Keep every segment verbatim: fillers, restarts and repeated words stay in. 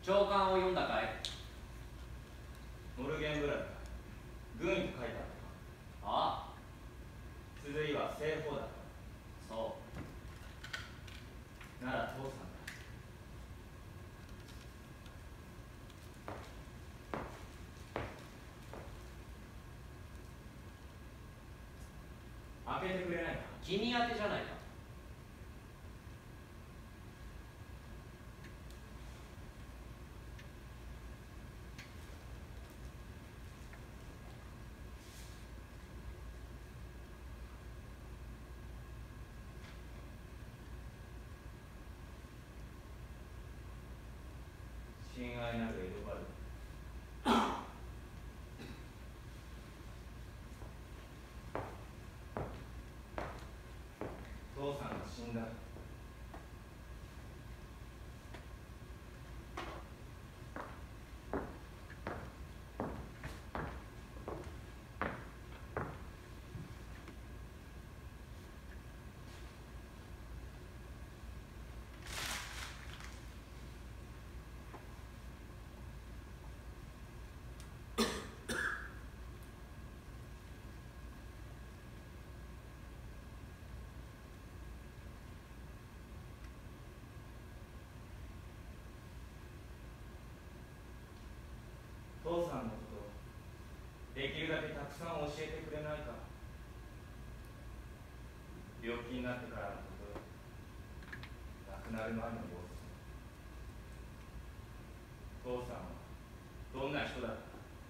長官を読んだかい？ モルゲンブラック、軍医と書いてあったか。 ああ、 綴りは西方だった。 そなら父さんだ。開けてくれないか。 君宛てじゃないか。 親愛なるエドバルド。父さんが死んだ。父さんのことできるだけたくさん教えてくれないか。病気になってからのこと、亡くなる前の様子、父さんはどんな人だったか。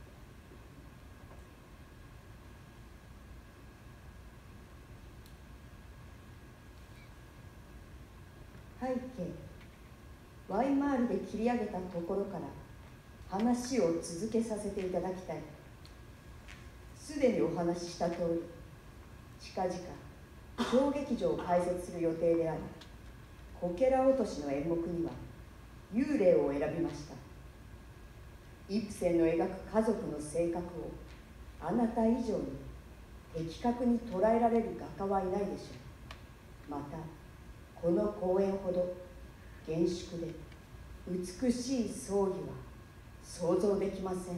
背景、ワイマールで切り上げたところから話を続けさせていただきたい。すでにお話しした通り、近々小劇場を開設する予定であり、こけら落としの演目には幽霊を選びました。イプセンの描く家族の性格をあなた以上に的確に捉えられる画家はいないでしょう。またこの公演ほど厳粛で美しい葬儀は想像できません。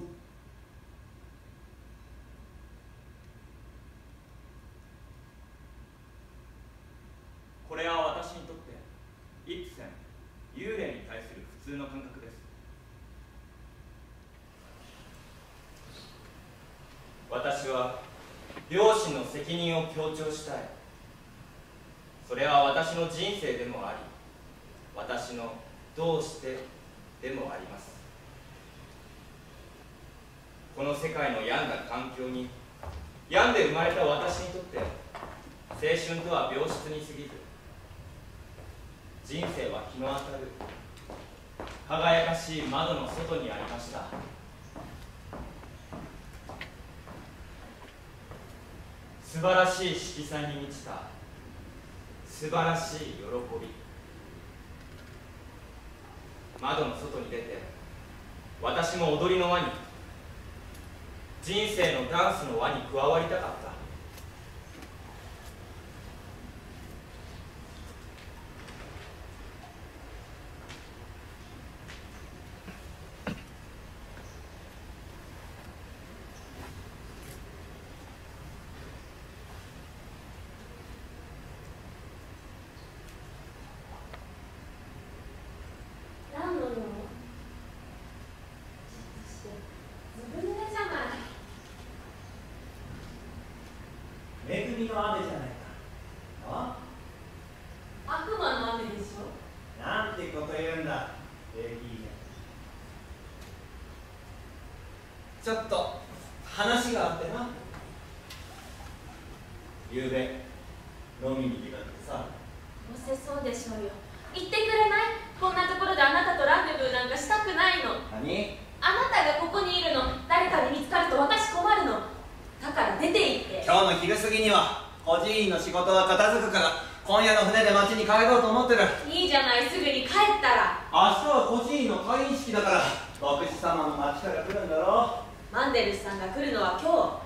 これは私にとってイプセン、幽霊に対する普通の感覚です。私は両親の責任を強調したい。それは私の人生でもあり、私のどうしてでもあります。この世界の病んだ環境に病んで生まれた私にとって青春とは病室に過ぎず、人生は日の当たる輝かしい窓の外にありました。素晴らしい色彩に満ちた素晴らしい喜び。窓の外に出て私も踊りの輪に、人生のダンスの輪に加わりたかった。 恵みの雨じゃないか。あ？ 悪魔の雨でしょ。 なんてこと言うんだ、レディー。ちょっと話があってな。ゆうべ飲みに出かけてさ。 どうせそうでしょうよ。言ってくれない？こんなところであなたとランデブーなんかしたくないの。 何？ あなたがここにいるの、誰かに見つかると私困るの。だから出て行って。 今日の昼過ぎには孤児院の仕事は片付くから、今夜の船で町に帰ろうと思ってる。 いいじゃない、すぐに帰ったら。 明日は孤児院の退院式だから、牧師様の町から来るんだろう。 マンデルスさんが来るのは今日。あ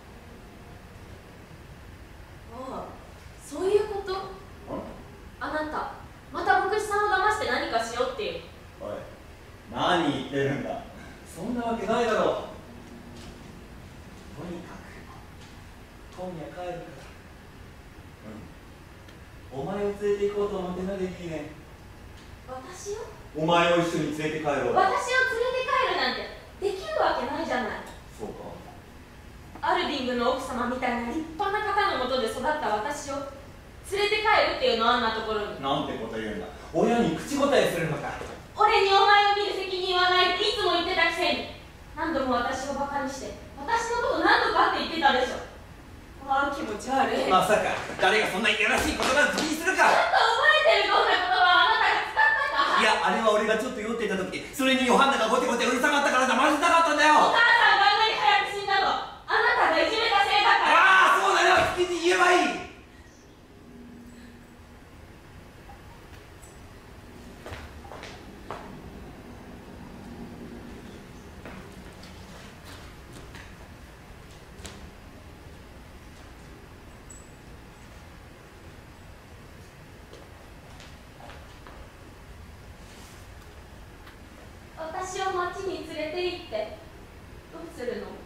あ、そういうこと？あなたまた牧師さんを騙して何かしようっていう。 おい、何ってるんだ。そんなわけないだろう。とにかく今夜帰るから、うん、お前を連れて行こうと思ってな。できね。 私をお前を一緒に連れて帰ろう。 私を連れて帰るなんてできるわけないじゃない。 そうか。 アルビングの奥様みたいな立派な方のもとで育った私を連れて帰るっていうの、あんなところに。 なんてこと言うんだ。親に口答えするのか。 俺にお前を見る責任はないっていつも言ってたくせに、何度も私をバカにして私のこと何とかって言ってたでしょ。ああ、気持ち悪い。 まさか誰がそんないやらしい言葉を口にするか。 ちょっと覚えてる、どんな言葉をあなたが使ったか。 いや、あれは俺がちょっと酔っていた時、それにヨハンナがゴテゴテうるさかったから黙らせたかったんだよ。 お母さんがあんなに早く死んだの、あなたがいじめたせいだから。 ああ、そうだよ、好きに言えばいい。 私を町に連れて行ってどうするの？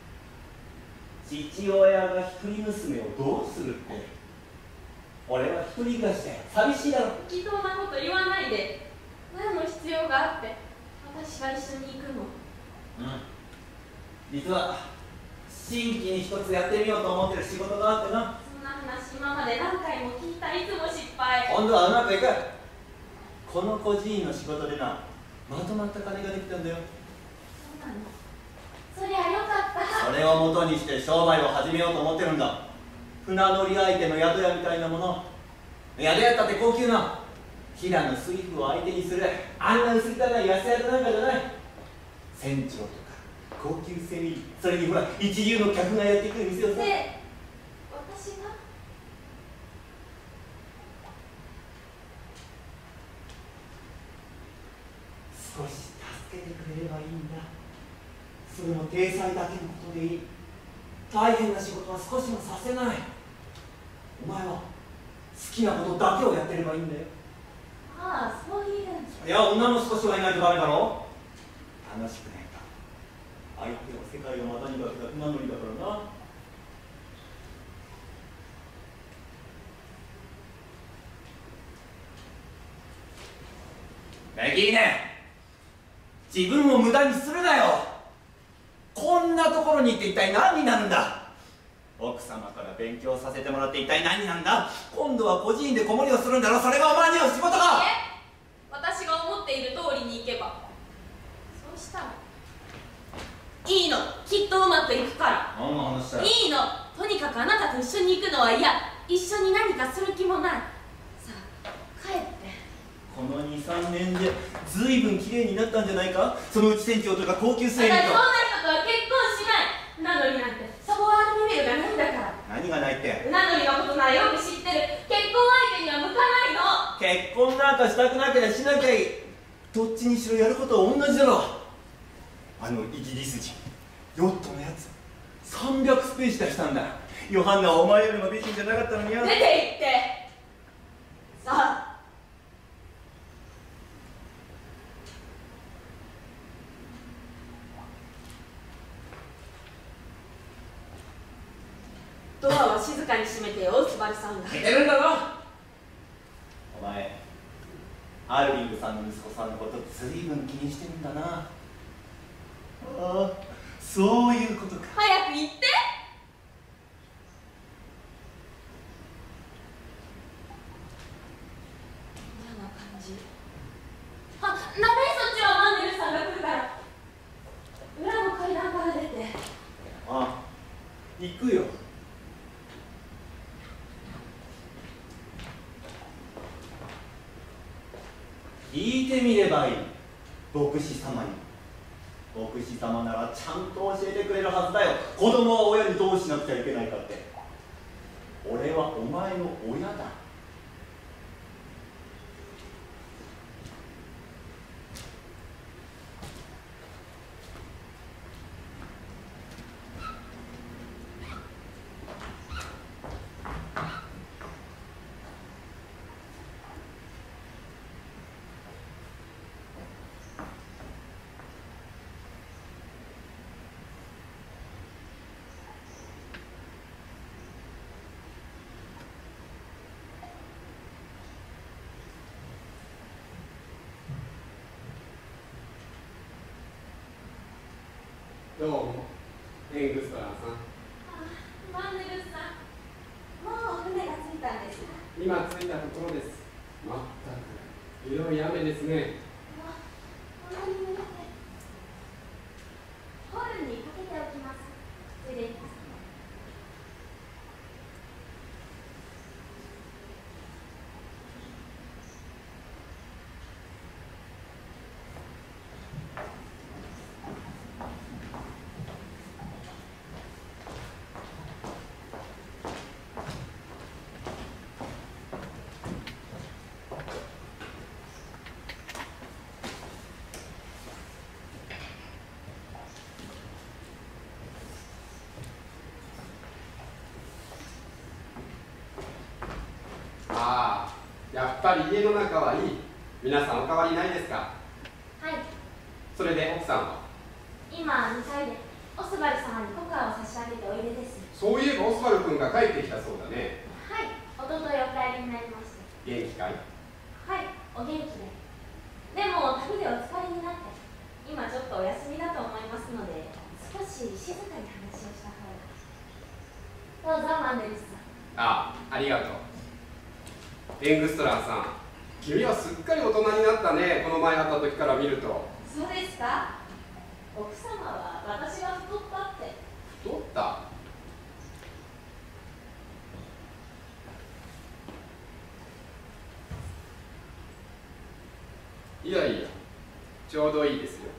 父親が一人娘をどうするって。俺は一人暮らしだよ。寂しいだろ。 適当なこと言わないで。何の必要があって私が一緒に行くの？ うん、実は新規に一つやってみようと思ってる仕事があってな。 そんな話今まで何回も聞いた。いつも失敗。 今度はうまくいく。この孤児院の仕事でな、まとまった金ができたんだよ。 そうなの？そりゃよかった。 それを元にして商売を始めようと思ってるんだ。船乗り相手の宿屋みたいなもの。宿屋ったって高級な平野水夫を相手にするあんな薄汚い安宿なんかじゃない。船長とか高級船員、それにほら一流の客がやってくる店をさ。 で、私が少し助けてくれればいいんだ。それも体裁だけのことでいい。大変な仕事は少しもさせない。お前は好きなことだけをやってればいいんだよ。 ああ、そういう。 いや、女も少しはいないとダメだろ。楽しくないか。相手は世界を股にかけた船乗りだからな。メギーネ、自分を無駄にするなよ。こんなところにいて一体何になるんだ。奥様から勉強させてもらって一体何なんだ。今度は孤児院で子守りをするんだろ。それがお前には仕事か。 いえ、私が思っている通りに行けば。そうしたらいいの、きっとうまくいくから。 何の話だよ。 いいの、とにかくあなたと一緒に行くのは嫌。一緒に何かする気もない。さあ、帰って。 このにさんねんでずいぶん綺麗になったんじゃないか。そのうち船長とか高級私船員と。 そんな人とは結婚しない。なのになんてサボワールレベルがないんだから。 何がないって。 なのにのことならよく知ってる。結婚相手には向かないの。 結婚なんかしたくなければしなきゃいい。どっちにしろやることは同じだろ。あのイギリス人ヨットのやつさんびゃくスペース出したんだ。ヨハンナはお前よりも美人じゃなかったのによ。 出て行ってさあ。ドアは静かに閉めてよ、スバルさんが。 寝てるんだろ。お前アルビングさんの息子さんのことずいぶん気にしてるんだな。ああ、そういうことか。 早く言って。嫌な感じ。あ、ナベイそっちはマンネルさんが来るから裏の階段から出て。 ああ、行くよ。聞いてみればいい、牧師様に。牧師様ならちゃんと教えてくれるはずだよ。子供は親にどうしなくちゃいけないかって。俺はお前の親だ。 どうも、エングストラーさん。 マンネルさん、もう船が着いたんですか？ 今着いたところです。まったく、ひどい雨ですね。 ホールにかけておきます。失礼いたします。 ああ、やっぱり家の中はいい。皆さんお変わりないですか？ はい、 それで奥さんは？ 今にかいでオスバル様にココアを差し上げておいでです。 そういえばオスバル君が帰ってきたそうだね。 はい、おとといお帰りになりました。 元気かい？ はい、お元気で。でも旅でお疲れになって今ちょっとお休みだと思いますので、少し静かに話をした方が。どうぞマンデルさん。 ああ、ありがとう。エングストラーさん、君はすっかり大人になったね。この前会った時から見ると。 そうですか？奥様は私が太ったって。 太った？いやいや、ちょうどいいですよ。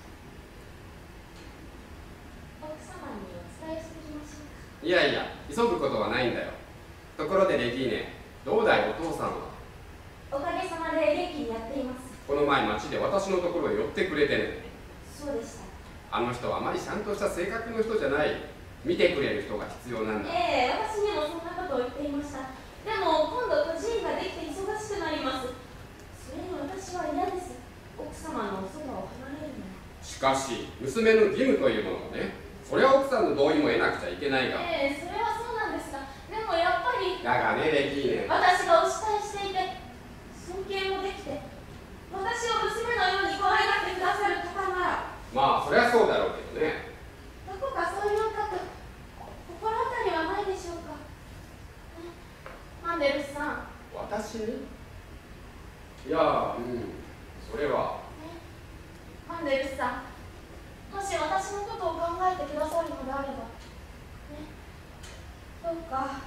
奥様にお伝えしてきましょうか。 いやいや、急ぐことはないんだよ。ところでレディーネ、どうだいお父さんは？ おかげさまで元気にやっています。 この前街で私のところへ寄ってくれてね。 そうでした。 あの人はあまりちゃんとした性格の人じゃない。見てくれる人が必要なんだ。 ええ、私にもそんなことを言っていました。でも今度個人ができて忙しくなります。それに私は嫌です。奥様のおそばを離れるの。 しかし娘の義務というものがね、それは奥さんの同意も得なくちゃいけないが。 ええ、それはそうなんですが、でもやっぱりだがねレディーネ、 私がお慕いしていて尊敬もできて私を娘のように可愛がってくださる方なら、 まあそりゃそうだろうけどね。 どこかそういう方心当たりはないでしょうか？マンデルスさん。 私に？いや、うん、それは。 マンデルスさん、もし私のことを考えてくださるのであれば、ね、どうか。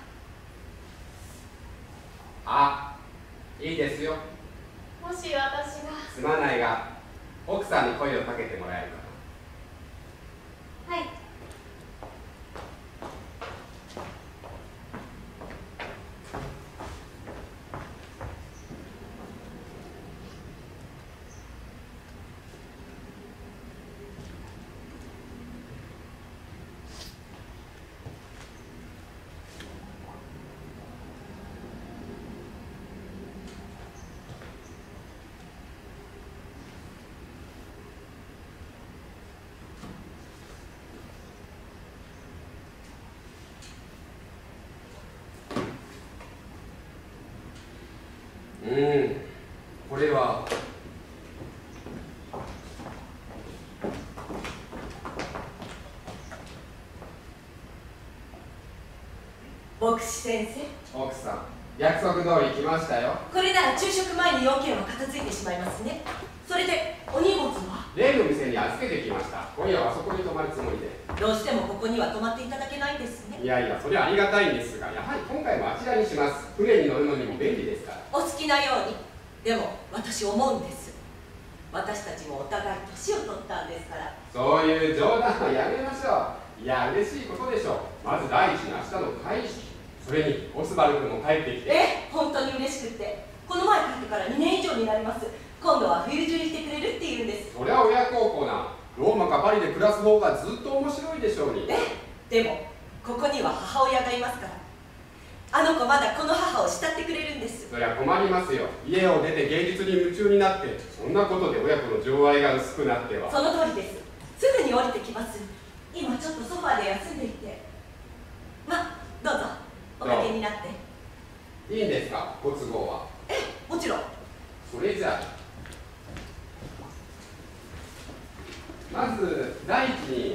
あ、いいですよ。 もし私が。 すまないが、奥さんに声をかけてもらえるかな。 はい。 うん、これは。 牧師先生、 奥さん、約束通り来ましたよ。 これなら昼食前に要件は片付いてしまいますね。それでお荷物は？ 例の店に預けてきました。今夜はそこに泊まるつもりで。 どうしてもここには泊まっていただけないんですね。 いやいや、それはありがたいんですが、やはり今回もあちらにします。船に乗るのにも便利ですから。 お好きなように。でも私思うんです。私たちもお互い年を取ったんですから。 そういう冗談はやめましょう。いや、嬉しいことでしょう。まず第一に明日の会式。それにオスバル君も帰ってきて。 え、本当に嬉しくて。この前帰ってからにねん以上になります。今度は冬中にしてくれるって言うんです。 そりゃ親孝行な。ローマかパリで暮らす方がずっと面白いでしょうに。 え、でもここには母親がいますから。あの子まだこの母を慕ってくれるんです。 そりゃ困りますよ。家を出て芸術に夢中になって、そんなことで親子の情愛が薄くなっては。 その通りです。すぐに降りてきます。今ちょっとソファーで休んでいて。ま、どうぞおかけになって。 いいんですか、ご都合は？ え、もちろん。 それじゃあ。 まず第一に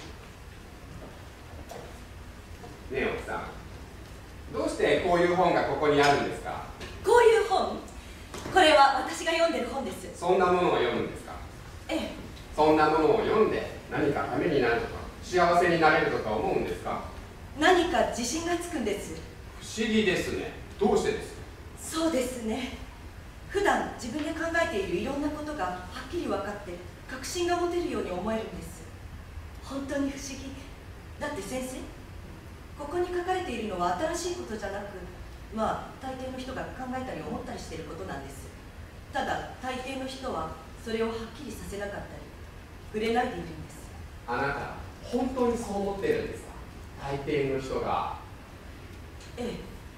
ねえ奥さん、どうしてこういう本がここにあるんですか？ こういう本、これは私が読んでる本です。 そんなものを読むんですか？ ええ。 そんなものを読んで何かためになるとか幸せになれるとか思うんですか？ 何か自信がつくんです。 不思議ですね。どうしてですか？ そうですね。普段自分で考えているいろんなことがはっきり分かって確信が持てるように思えるんです。本当に不思議。だって先生、ここに書かれているのは新しいことじゃなく、まあ大抵の人が考えたり思ったりしていることなんです。ただ大抵の人はそれをはっきりさせなかったり触れないでいるんです。 あなた本当にそう思っているんですか？大抵の人が。 ええ。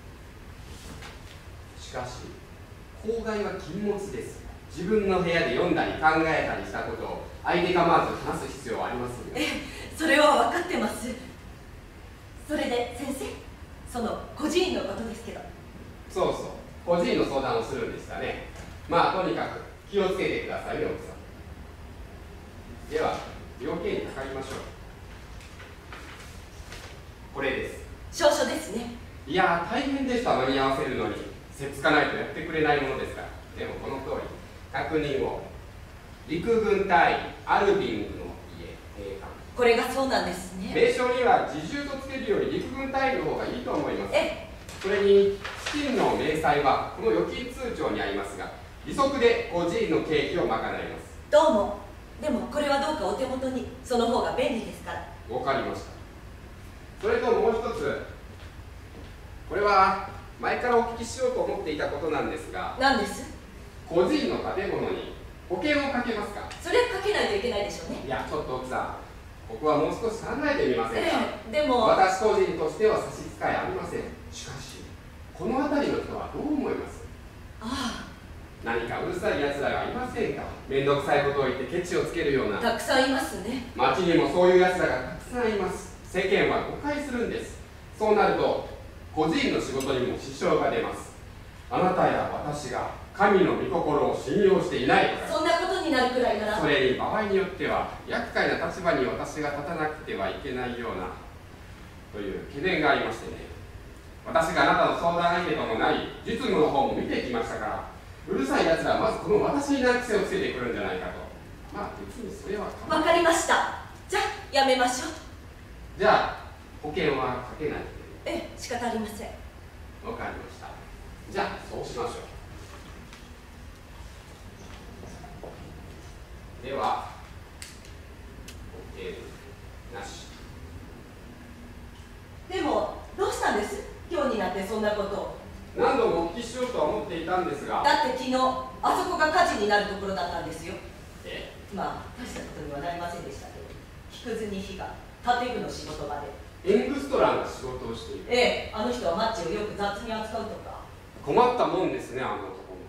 しかし公害は禁物です。自分の部屋で読んだり考えたりしたことを相手構わず話す必要はありますよ。 ええ、それは分かってます。それで先生、その孤児院のことですけど。 そうそう、孤児院の相談をするんでしたね。まあとにかく気をつけてくださいね、奥さん。では要件にかかりましょう。これです。 証書ですね。 いやー大変でした、間に合わせるのに。せっつかないとやってくれないものですから。でもこの通り確認を。陸軍隊員アルビングの家閉館。 これがそうなんですね。 名称には自重とつけるより陸軍隊員の方がいいと思います。 えそれに資金の明細はこの預金通帳にありますが、利息で孤児院の経費を賄います。 どうも。でもこれはどうかお手元に、その方が便利ですから。 わかりました。それともう一つ、これは前からお聞きしようと思っていたことなんですが、 何です？ 孤児院の建物に保険をかけますか？ それはかけないといけないでしょうね。 いや、ちょっと奥さん、ここはもう少し考えてみませんか？ ええ、でも私個人としては差し支えありません。しかしこの辺りの人はどう思います？ あ何かうるさい奴らがいませんか？面倒くさいことを言ってケチをつけるような。 あ、たくさんいますね。 町にもそういう奴らがたくさんいます。世間は誤解するんです。そうなると個人の仕事にも支障が出ます。あなたや私が神の御心を信用していないから。 そんなことになるくらいなら。 それに場合によっては厄介な立場に私が立たなくてはいけないようなという懸念がありましてね。私があなたの相談相手ともなり実務の方も見てきましたから、うるさい奴らはまずこの私になる癖をつけてくるんじゃないかと。まあ別にそれは構わない。 わかりました。じゃあやめましょう。 じゃあ保険はかけないで。 ええ、仕方ありません。 わかりました。じゃあそうしましょう。では保険なし。 でもどうしたんです？今日になってそんなことを。 何度もお聞きしようとは思っていたんですが。 だって昨日あそこが火事になるところだったんですよ。 えまあ大したことにはなりませんでしたけど、木くずに火が建具の仕事場で。 エングストランが仕事をしている。 ええ、あの人はマッチをよく雑に扱うとか。 困ったもんですね、あの男も。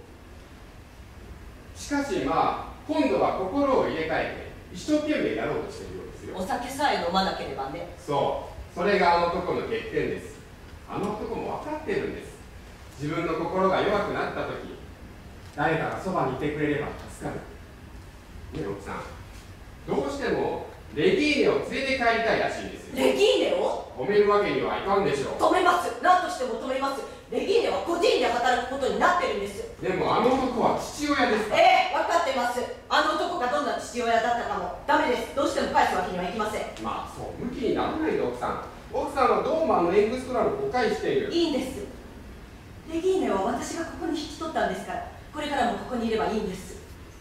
しかしまあ今度は心を入れ替えて一生懸命やろうとしているようですよ。 お酒さえ飲まなければね。 そう、それがあの男の欠点です。あの男も分かってるんです。自分の心が弱くなった時、誰かがそばにいてくれれば助かる。ねえ奥さん、どうしてもレギーネを連れて帰りたいらしいんですよ。 レギーネを止めるわけにはいかんでしょう。 止めます。何としても止めます。レギーネは個人で働くことになってるんです。 でもあの男は父親ですから。 ええ、分かってます。あの男がどんな父親だったかもダメです。どうしても返すわけにはいきません。 まあそう向きにならないで奥さん。奥さんはどうもあのエングストラルを誤解している。 いいんです。レギーネは私がここに引き取ったんですから、これからもここにいればいいんです。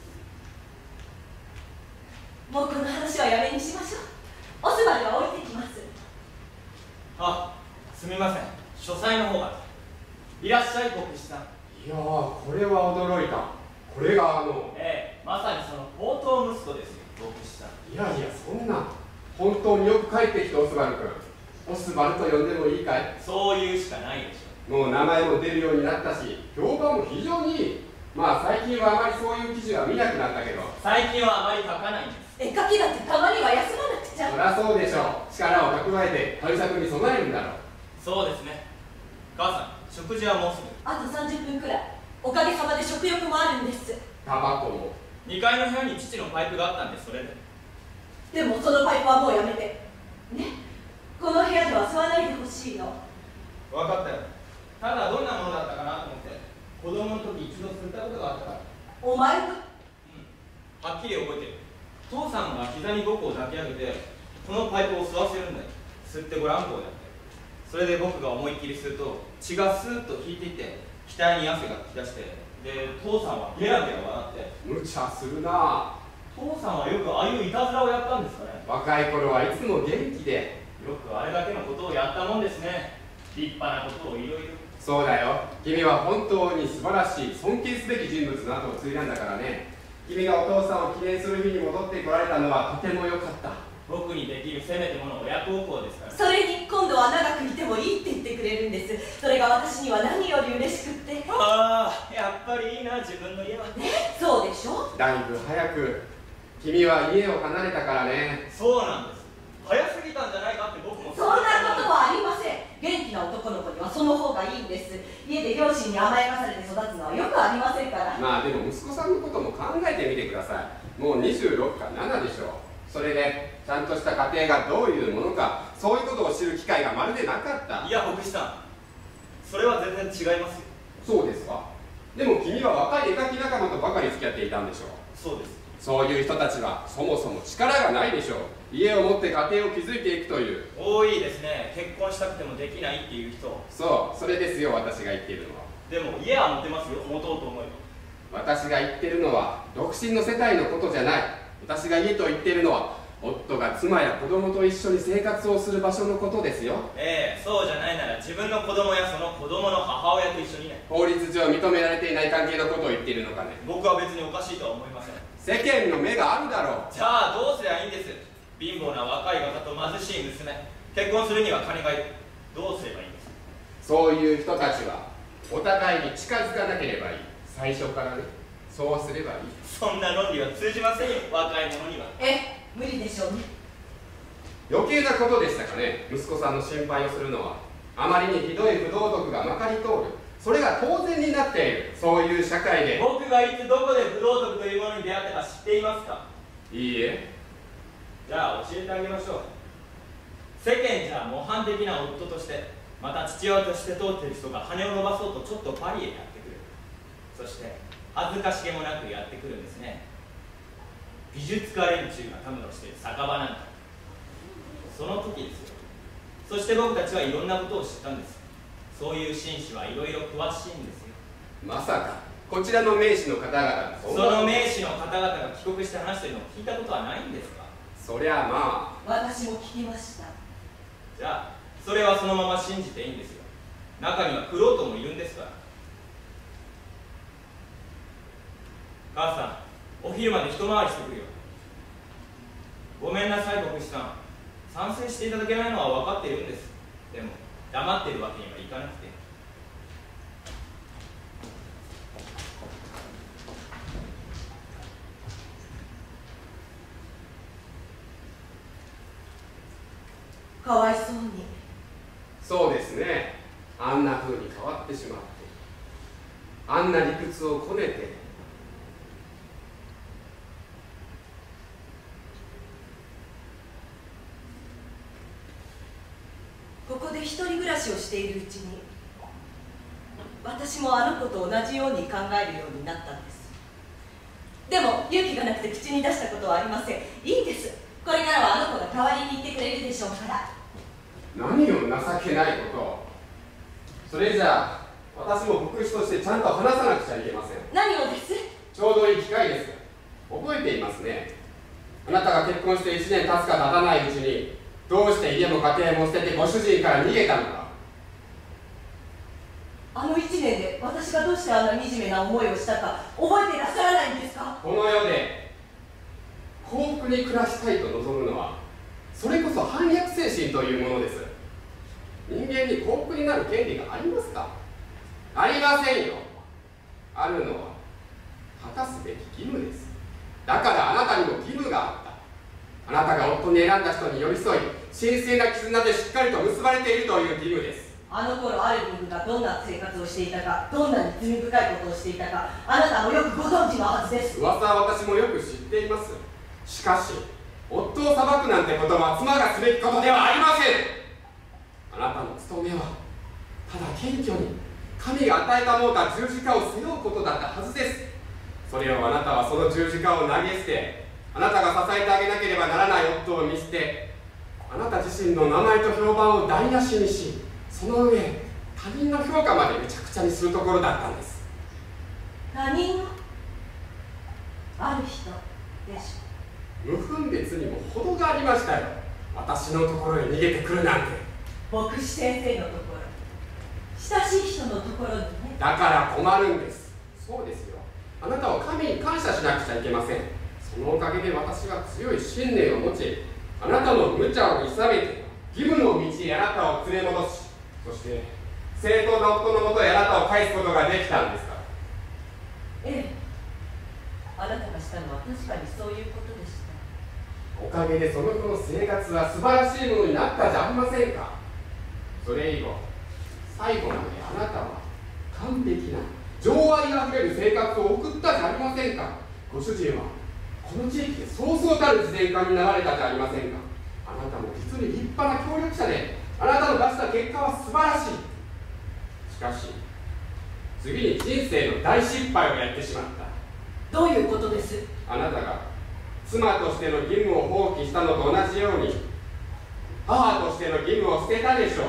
もうこの話はやめにしましょう。オスバルは置いてきます。 あ、すみません、書斎の方が。いらっしゃい牧師さん。 いやー、これは驚いた。これがあの。 ええ、まさにその宝刀息子ですよ、牧師さん。 いやいや、そんな。本当によく帰ってきたオスバル君。オスバルと呼んでもいいかい？ そういうしかないでしょ。 もう名前も出るようになったし、評判も非常にいい。まあ最近はあまりそういう記事は見なくなったけど。 最近はあまり書かないんです。 絵描きだってたまには休まなくちゃ。 そりゃそうでしょう。力を蓄えて対策に備えるんだろう。 そうですね。母さん、食事はもうすぐ。 あとさんじゅっぷんくらい。おかげさまで食欲もあるんです。 タバコも。 にかいの部屋に父のパイプがあったんで、それで。 でもそのパイプはもうやめてね。この部屋では吸わないでほしいの。 分かったよ。ただどんなものだったかなと思って、子供の時一度吸ったことがあったから。 お前が？ うん、はっきり覚えてる。父さんが膝に僕を抱き上げて、このパイプを吸わせるんだよ。吸ってごらんこうやって。それで僕が思いっきり吸うと血がスーッと引いていって額に汗が噴き出して、で父さんはゲラゲラ笑って。 無茶するな。 父さんはよくああいういたずらをやったんですかね。 若い頃はいつも元気で。 よくあれだけのことをやったもんですね。立派なことをいろいろ。 そうだよ。君は本当に素晴らしい尊敬すべき人物の後を継いだんだからね。君がお父さんを記念する日に戻ってこられたのはとても良かった。 僕にできるせめてもの親孝行ですから。 それに今度は長くいてもいいって言ってくれるんです。それが私には何より嬉しくって。 ああ、やっぱりいいな、自分の家は。 ね、そうでしょ。 だいぶ早く君は家を離れたからね。 そうなんです。早すぎたんじゃないかって僕も。 そんなことはありません。元気な男の子にはその方がいいんです。家で両親に甘やかされて育つのはよくありませんから。 まあでも息子さんのことも考えてみてください。もうにじゅうろくかななでしょう。それでちゃんとした家庭がどういうものか、そういうことを知る機会がまるでなかった。 いや牧師さん、それは全然違いますよ。 そうですか。でも君は若い絵描き仲間とばかり付き合っていたんでしょう。 そうです。 そういう人たちはそもそも力がないでしょう。家を持って家庭を築いていくという。 多いですね。結婚したくてもできないっていう人。 そう、それですよ、私が言っているのは。 でも家は持てますよ、持とうと思えば。私が言ってるのは独身の世帯のことじゃない。私が家と言っているのは夫が妻や子供と一緒に生活をする場所のことですよ。 ええ、そうじゃないなら自分の子供やその子供の母親と一緒にね。 法律上認められていない関係のことを言っているのかね。 僕は別におかしいとは思いません。 世間の目があるだろう。 じゃあどうすりゃいいんです。貧乏な若い方と貧しい娘、結婚するには金がいる。どうすればいいんです。 そういう人たちはお互いに近づかなければいい。最初からね、そうすればいい。 そんな論理は通じませんよ、若い者には。 え、無理でしょうね。 余計なことでしたかね、息子さんの心配をするのは。あまりにひどい不道徳がまかり通る、それが当然になっている、そういう社会で。 僕がいつどこで不道徳というものに出会ったか知っていますか。 いいえ。 じゃあ教えてあげましょう。世間じゃ模範的な夫として、また父親として通っている人が羽を伸ばそうとちょっとパリへやってくる。そして恥ずかしげもなくやってくるんですね。美術家連中がたむろしている酒場なんか、その時ですよ。そして僕たちはいろんなことを知ったんです。そういう紳士はいろいろ詳しいんですよ。 まさかこちらの名士の方々がその名士の方々が帰国して話しているのを聞いたことはないんですか。 そりゃまあ、私も聞きました。 じゃあそれはそのまま信じていいんですよ。中には玄人もいるんですから。母さん、お昼まで一回りしてくるよ。ごめんなさい牧師さん、賛成していただけないのは分かっているんです。でも黙っているわけにはいかなくて。 かわいそうに。 そうですね。あんな風に変わってしまって、あんな理屈をこねて。 ここで一人暮らしをしているうちに、私もあの子と同じように考えるようになったんです。でも勇気がなくて口に出したことはありません。いいんです。これからはあの子が代わりに言ってくれるでしょうから。 何を情けないことを。それじゃあ私も牧師としてちゃんと話さなくちゃいけません。 何をです。 ちょうどいい機会です。覚えていますね。あなたが結婚していちねん経つか経たないうちに、どうして家も家庭も捨ててご主人から逃げたのか。 あのいちねんで私がどうしてあんな惨めな思いをしたか覚えていらっしゃらないんですか。 この世で幸福に暮らしたいと望むのは、それこそ反逆精神というものです。人間に幸福になる権利がありますか。ありませんよ。あるのは果たすべき義務です。だからあなたにも義務があった。あなたが夫に選んだ人に寄り添い、神聖な絆でしっかりと結ばれているという義務です。 あの頃アルビングがどんな生活をしていたか、どんなに罪深いことをしていたか、あなたもよくご存知のはずです。 噂は私もよく知っています。しかし夫を裁くなんてことは妻がすべきことではありません。あなたの務めはただ謙虚に神が与えたものが十字架を背負うことだったはずです。それをあなたはその十字架を投げ捨て、あなたが支えてあげなければならない夫を見捨て、あなた自身の名前と評判を台無しにし、その上他人の評価までめちゃくちゃにするところだったんです。 他人のある人でしょ。 無分別にも程がありましたよ。私のところへ逃げてくるなんて。 牧師先生のところ、親しい人のところにね。 だから困るんです。そうですよ、あなたは神に感謝しなくちゃいけません。そのおかげで私は強い信念を持ち、あなたの無茶をいさめて義務の道へあなたを連れ戻し、そして正当な夫のもとへあなたを返すことができたんですから。 ええ、あなたがしたのは確かにそういうことでした。 おかげでその子の生活は素晴らしいものになったじゃありませんか。それ以後最後まであなたは完璧な情愛あふれる生活を送ったじゃありませんか。ご主人はこの地域でそうそうたる慈善家になられたじゃありませんか。あなたも実に立派な協力者で、あなたの出した結果は素晴らしい。しかし次に人生の大失敗をやってしまった。 どういうことです？ あなたが妻としての義務を放棄したのと同じように母としての義務を捨てたでしょう。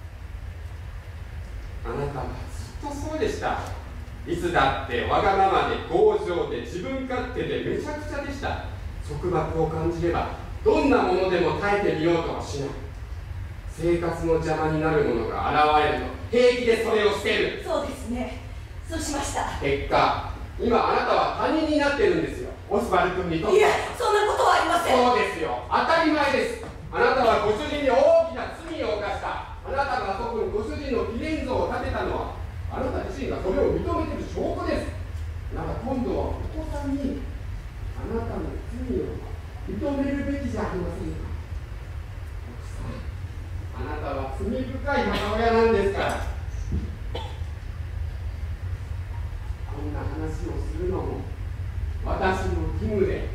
あなたはずっとそうでした。いつだってわがままで強情で自分勝手でめちゃくちゃでした。束縛を感じればどんなものでも耐えてみようとはしない。生活の邪魔になるものが現れると平気でそれを捨てる。 そうですね、そうしました。 結果、今あなたは他人になってるんですよ、オスバル君にとって。 いえ、そんなことはありません。 そうですよ、当たり前です。あなたはご主人に大きな罪を犯した。あなたがそこにご主人の秘伝像を建てたのはあなた自身がそれを認めている証拠です。なら今度はお子さんにあなたの罪を認めるべきじゃありませんか。奥さん、あなたは罪深い母親なんですから。こんな話をするのも私の義務で。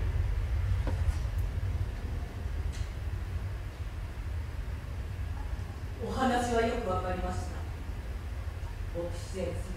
お話はよくわかりました、牧師先生。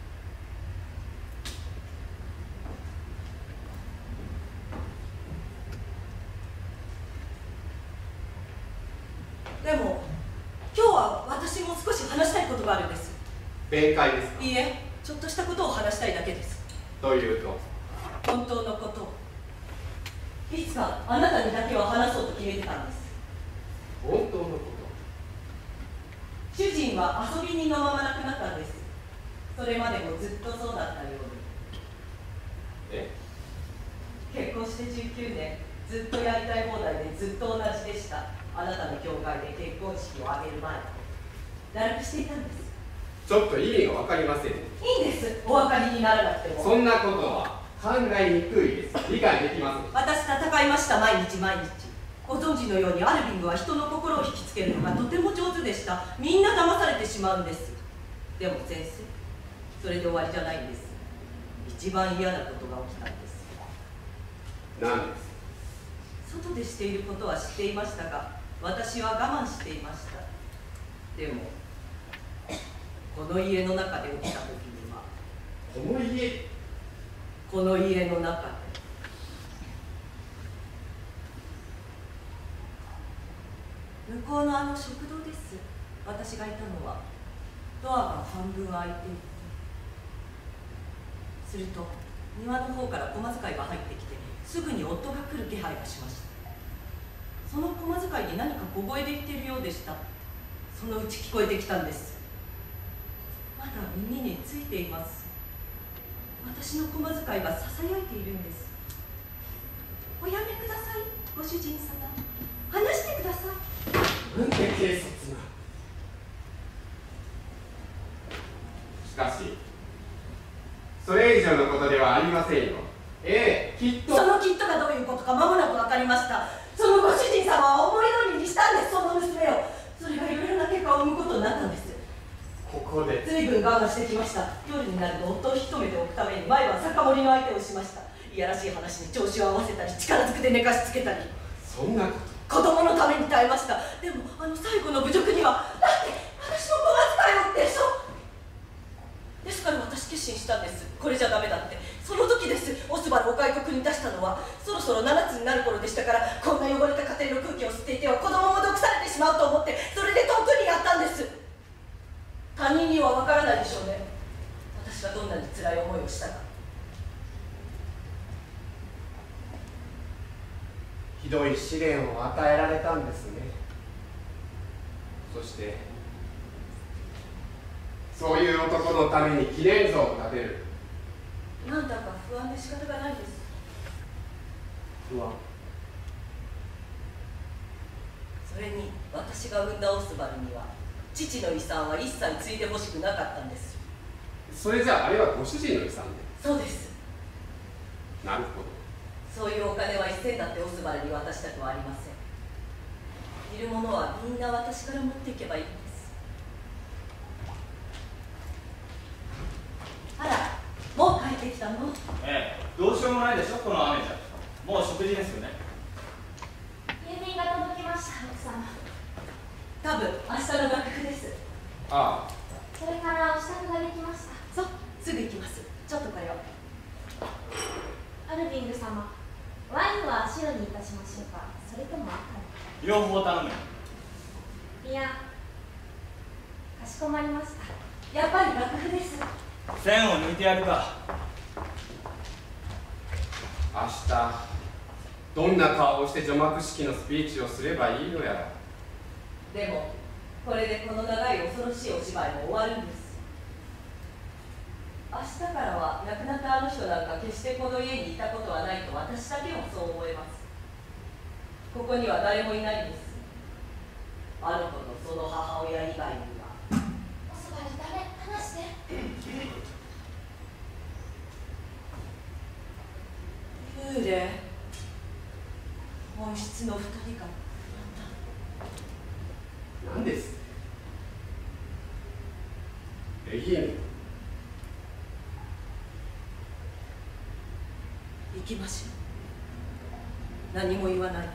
でも今日は私も少し話したいことがあるんです。 弁解ですか。 いいえ、ちょっとしたことを話したいだけです。 というと。 本当のことをいつかあなたにだけは話そうと決めてたんです。 本当のこと。 主人は遊び人のまま亡くなったんです。それまでもずっとそうだったように。 え結婚してじゅうきゅうねん、ずっとやりたい放題でずっと同じでした。あなたの教会で結婚式を挙げる前、堕落していたんです。 ちょっと意味が分かりません。 いいんです、お分かりにならなくても。 そんなことは考えにくいです。理解できません。 私戦いました、毎日毎日。ご存知のようにアルビングは人の心を引きつけるのがとても上手でした。みんな騙されてしまうんです。でも先生、それで終わりじゃないんです。一番嫌なことが起きたんです。 何です。 外でしていることは知っていましたが、私は我慢していました。でもこの家の中で起きた時には、 この家この家の中で向こうのあの食堂です。私がいたのはドアが半分開いていて、すると庭の方から小遣いが入ってきて、すぐに夫が来る気配がしました。その小遣いに何か小声で言っているようでした。そのうち聞こえてきたんです。まだ耳についています。私の小遣いがささやいているんです。おやめください、ご主人様。話してください。 なんで警察が。しかしそれ以上のことではありませんよ。ええ、きっと。 そのきっとがどういうことか間もなく分かりました。そのご主人様は思い通りにしたんです、その娘を。それがいろいろな結果を生むことになったんです。 ここで随分我慢してきました。夜になると夫を引き止めておくために毎晩酒盛りの相手をしました。いやらしい話に調子を合わせたり、力ずくで寝かしつけたり。 そんなこと子供のために耐えました。でもあの最後の侮辱にはだって私の子扱いをでしょ。ですから私決心したんです。これじゃダメだって。その時です。オスバルを外国に出したのはそろそろななつになる頃でしたから、こんな汚れた家庭の空気を吸っていては子供も毒されてしまうと思って、それで遠くにやったんです。他人にはわからないでしょうね、私はどんなに辛い思いをしたか。 ひどい試練を与えられたんですね。そしてそういう男のために記念像を建てる。 なんだか不安で仕方がないです。 不安。 それに私が産んだオスバルには父の遺産は一切継いでほしくなかったんです。 それじゃああれはご主人の遺産で。 そうです。 なるほど。 そういうお金は一銭だってオスバルに渡したくはありません。いるものはみんな私から持っていけばいいんです。あら、もう帰ってきたの？ ええ、どうしようもないでしょ、この雨じゃ。もう食事ですよね。 郵便が届きました、奥様。 多分明日の楽譜です。 ああ、 それからお支度ができました。 そう、すぐ行きます。ちょっとこれを。 アルビング様、ワインは白にいたしましょうか、それとも赤に。 両方頼むよ。 いや、かしこまりました。 やっぱり楽譜です。 線を抜いてやるか。 明日どんな顔をして除幕式のスピーチをすればいいのやら。 でもこれでこの長い恐ろしいお芝居も終わるんです。明日からは亡くなったあの人なんか決してこの家にいたことはないと私だけもそう思えます。ここには誰もいないんです。あの子とその母親以外には。 おそばでダメ、話して。 幽霊、本質の二人が何ですレギーヌ。 行きましょう。何も言わない。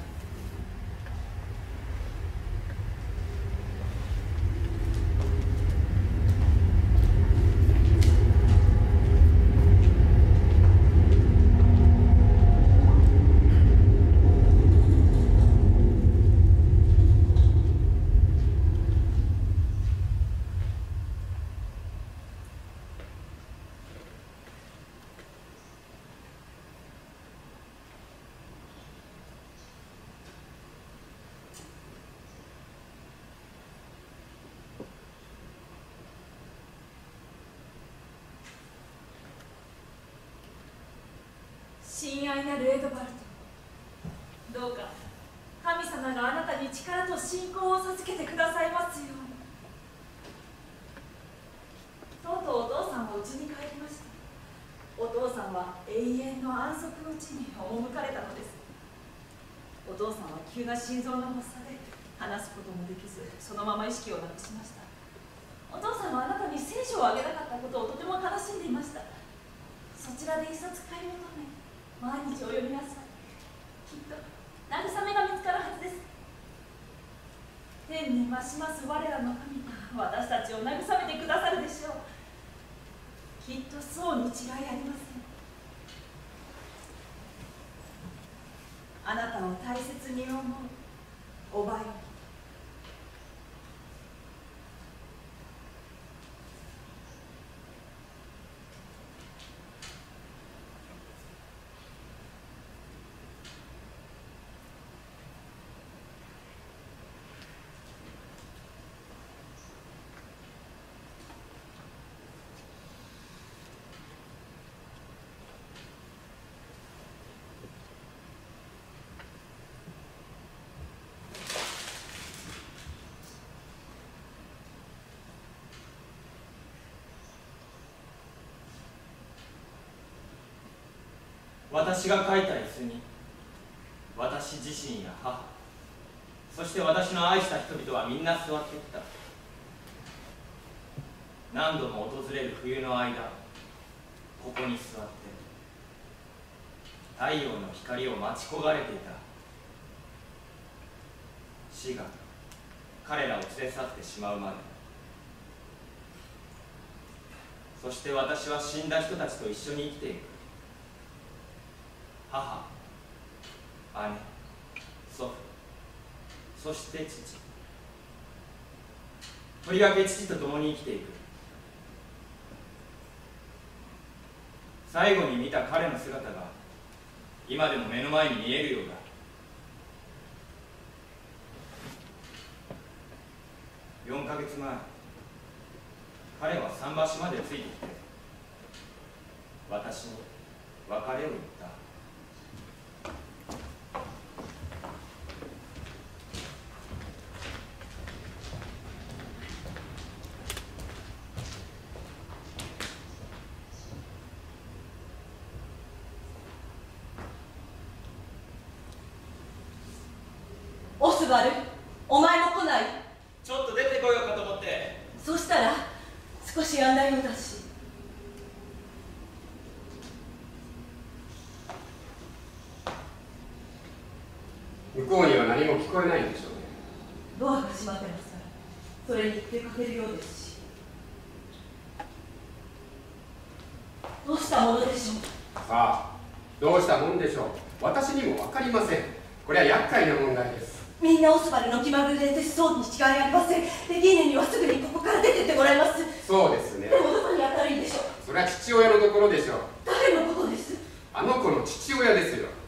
親愛なるエドバルト、どうか神様があなたに力と信仰を授けてくださいますように。とうとうお父さんも家に帰りました。お父さんは永遠の安息の地に赴かれたのです。お父さんは急な心臓の発作で話すこともできず、そのまま意識をなくしました。お父さんはあなたに聖書をあげなかったことをとても悲しんでいました。そちらで一冊買い求め、毎日お読みなさい。きっと慰めが見つかるはずです。天に増します我らの神が私たちを慰めてくださるでしょう。きっとそうに違いありません。あなたを大切に思うおばよ。 私が描いた椅子に私自身や母、そして私の愛した人々はみんな座ってきた。何度も訪れる冬の間、ここに座って太陽の光を待ち焦がれていた。 父が彼らを連れ去ってしまうまで。そして私は死んだ人たちと一緒に生きていく。母、姉、祖父、そして父。とりわけ父と共に生きていく。最後に見た彼の姿が今でも目の前に見えるようだ。よんかげつまえ、彼は桟橋までついてきて私に別れを言った。 オスバル、お前も来ない？ ちょっと出てこようかと思って。 そうしたら少しやんだようだし。 向こうには何も聞こえないんでしょうね。 ドアが閉まってますから、それに出かけるようですし。どうしたものでしょう。 さあ、どうしたもんでしょう。私にも分かりません。これは厄介な問題です。 みんなオスバルの気まぐれでそうに違いありません。レギーネにはすぐにここから出てってもらいます。 そうですね。 でもどこに当たるんでしょう。 それは父親のところでしょう。 誰のことです？ あの子の父親ですよ。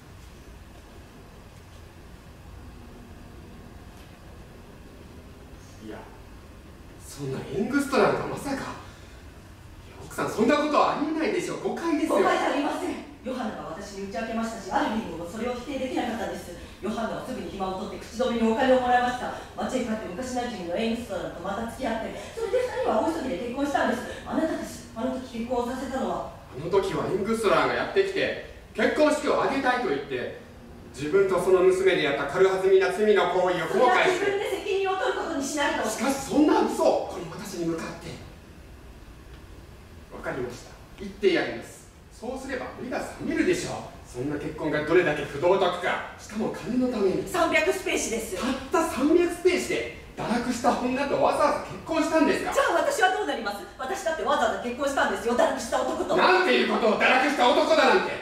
いや、そんなエングストなんかまさか。いや、奥さん、そんなことはありえないでしょう。誤解ですよ。 誤解じゃありません。ヨハナが私に打ち明けましたし、アルビンもそれを否定できなかったんです。ヨハナはすぐに暇を取って口止めにお金をもらいました。町へ帰って昔なじみのエングストランとまた付き合って、それでふたりは大急ぎで結婚したんです。あなたです。あの時結婚をさせたのは。 あの時はエングストランがやってきて結婚式を挙げたいと言って、自分とその娘でやった軽はずみな罪の行為を後悔して。 自分で責任を取ることにしないと。 しかしそんな嘘をこの私に向かって。わかりました。言ってやります。そうすれば目が覚めるでしょう。そんな結婚がどれだけ不道徳か。しかも金のために。 さんびゃくスペーシです。 たったさんびゃくスペーシで堕落した女とわざわざ結婚したんですか。 じゃあ私はどうなります？私だってわざわざ結婚したんですよ、堕落した男と。 なんていうことを、堕落した男だなんて。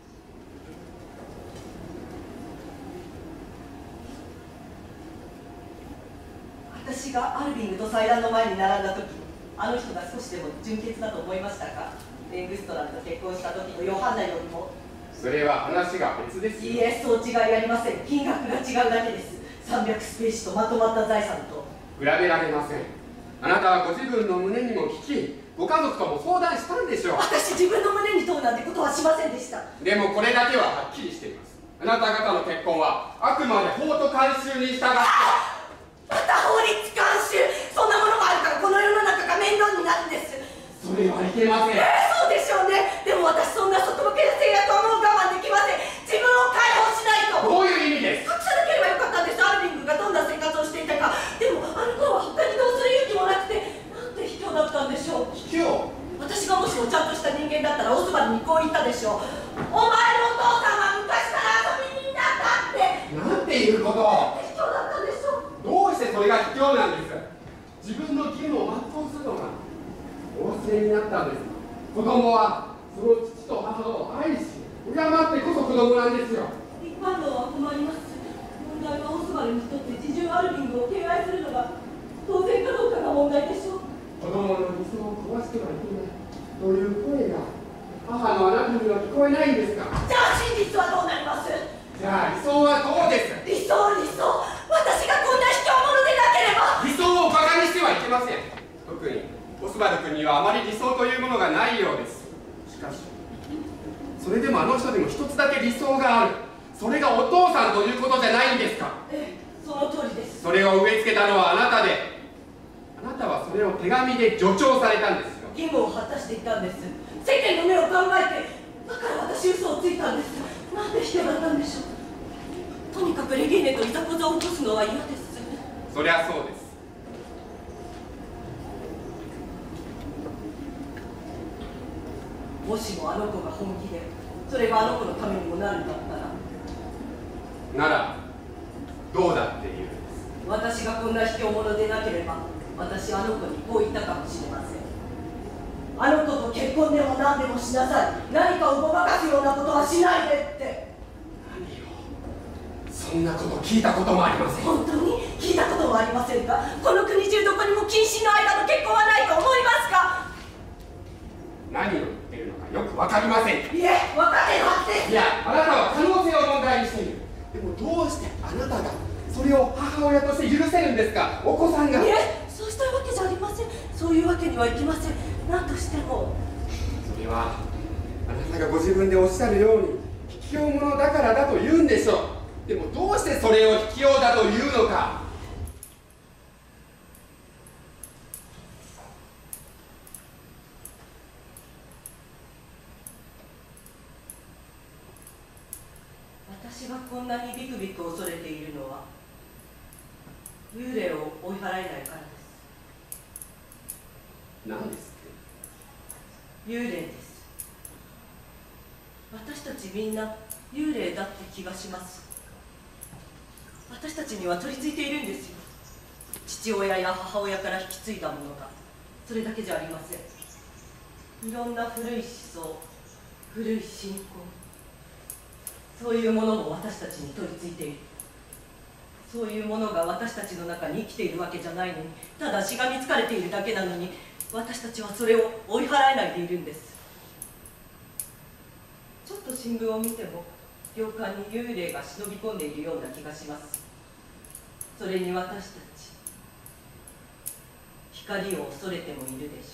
私がアルビングと祭壇の前に並んだ時、あの人が少しでも純潔だと思いましたか？エングストランと結婚した時のヨハンナよりも。 それは話が別ですよ。 いいえ、そう違いありません。金額が違うだけです。さんびゃくスペーシとまとまった財産と比べられません。あなたはご自分の胸にも聞き、ご家族とも相談したんでしょう。 私、自分の胸に問うなんてことはしませんでした。 でもこれだけははっきりしています。あなた方の結婚はあくまで法と慣習に従って。 また法律慣習、そんなものがあるからこの世の中が面倒になるんです。 それはいけません。 えー、そうでしょうね。でも私、そんな外向けな制約はもう我慢できません。自分を解放しないと。 どういう意味です？ 隠さなければよかったんです。アルビングがどんな生活をしていたか。でもあの頃は他にどうする勇気もなくて、なんて卑怯だったんでしょう。 卑怯？ 私がもしもちゃんとした人間だったらオスバルにこう言ったでしょう。お前のお父さんは昔から遊び人だったって。 なんていうことを。 卑怯だったでしょう。 どうしてそれが卑怯なんですか？自分の義務を全うするのがお忘れになったんです。子供はその父と母を愛し敬ってこそ子供なんですよ。 一般論は困ります。問題はオスバルにとって自重アルビングを敬愛するのが当然かどうかが問題でしょう。 子供の理想を壊してはいけないという声が母のあなたには聞こえないんですか？ じゃあ真実はどうなります？ じゃあ理想はどうです？ 理想理想、私がこんな卑怯者でなければ。 理想をバカにしてはいけません。特にオスバル君にはあまり理想というものがないようです。しかしそれでもあの人にも一つだけ理想がある。それがお父さんということじゃないんですか？ ええ、その通りです。 それを植え付けたのはあなたで、あなたはそれを手紙で助長されたんですよ。 義務を果たしていたんです。世間の目を考えて。だから私嘘をついたんです。なんで卑怯だったんでしょう。とにかくレギーネといざこざを起こすのは嫌です。 そりゃそうです。 もしもあの子が本気で、それがあの子のためにもなるんだったら。 ならどうだっていう。 私がこんな卑怯者でなければ、私あの子にこう言ったかもしれません。あの子と結婚でも何でもしなさい、何かをごまかすようなことはしないでって。 何よ、そんなこと聞いたこともありません。 本当に聞いたこともありませんか？この国中どこにも近親の間の結婚はないと思いますか？ 何を言ってるのかよくわかりません。 いえ、分かってます。 いや、あなたは可能性を問題にしている。でもどうしてあなたがそれを母親として許せるんですか？お子さんが。 いえ、そうしたいわけじゃありません。そういうわけにはいきません。何としても。 それはあなたがご自分でおっしゃるように卑怯者だからだと言うんでしょう。でもどうしてそれを卑怯だというのか。 私がこんなにビクビク恐れているのは幽霊を追い払えないからです。 何ですって？ 幽霊です。私たちみんな幽霊だって気がします。私たちには取り付いているんですよ。父親や母親から引き継いだものが。それだけじゃありません。いろんな古い思想、古い信仰、そういうものも私たちに取り付いている。そういうものが私たちの中に生きているわけじゃないのに、ただしがみつかれているだけなのに、私たちはそれを追い払えないでいるんです。ちょっと新聞を見ても行間に幽霊が忍び込んでいるような気がします。それに私たち光を恐れてもいるでし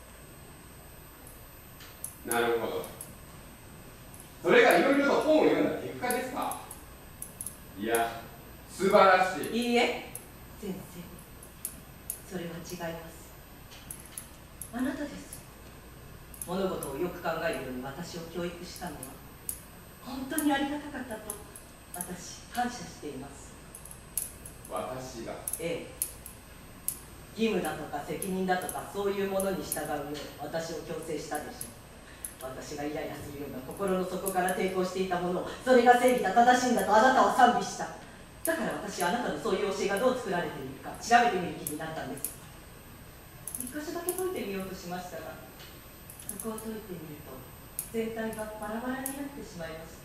なるほど。それがいろいろと本を読んだ結果ですか？いや、素晴らしい。 いいえ、先生、それは違います。あなたです。物事をよく考えるように私を教育したのは本当にありがたかったと私感謝しています。 私が？ ええ、義務だとか責任だとかそういうものに従うよう私を強制したでしょう。私がイライラするような心の底から抵抗していたものを、それが正義だ正しいんだとあなたは賛美した。だから私はあなたのそういう教えがどう作られているか調べてみる気になったんです。一箇所だけ解いてみようとしましたが、そこを解いてみると全体がバラバラになってしまいました。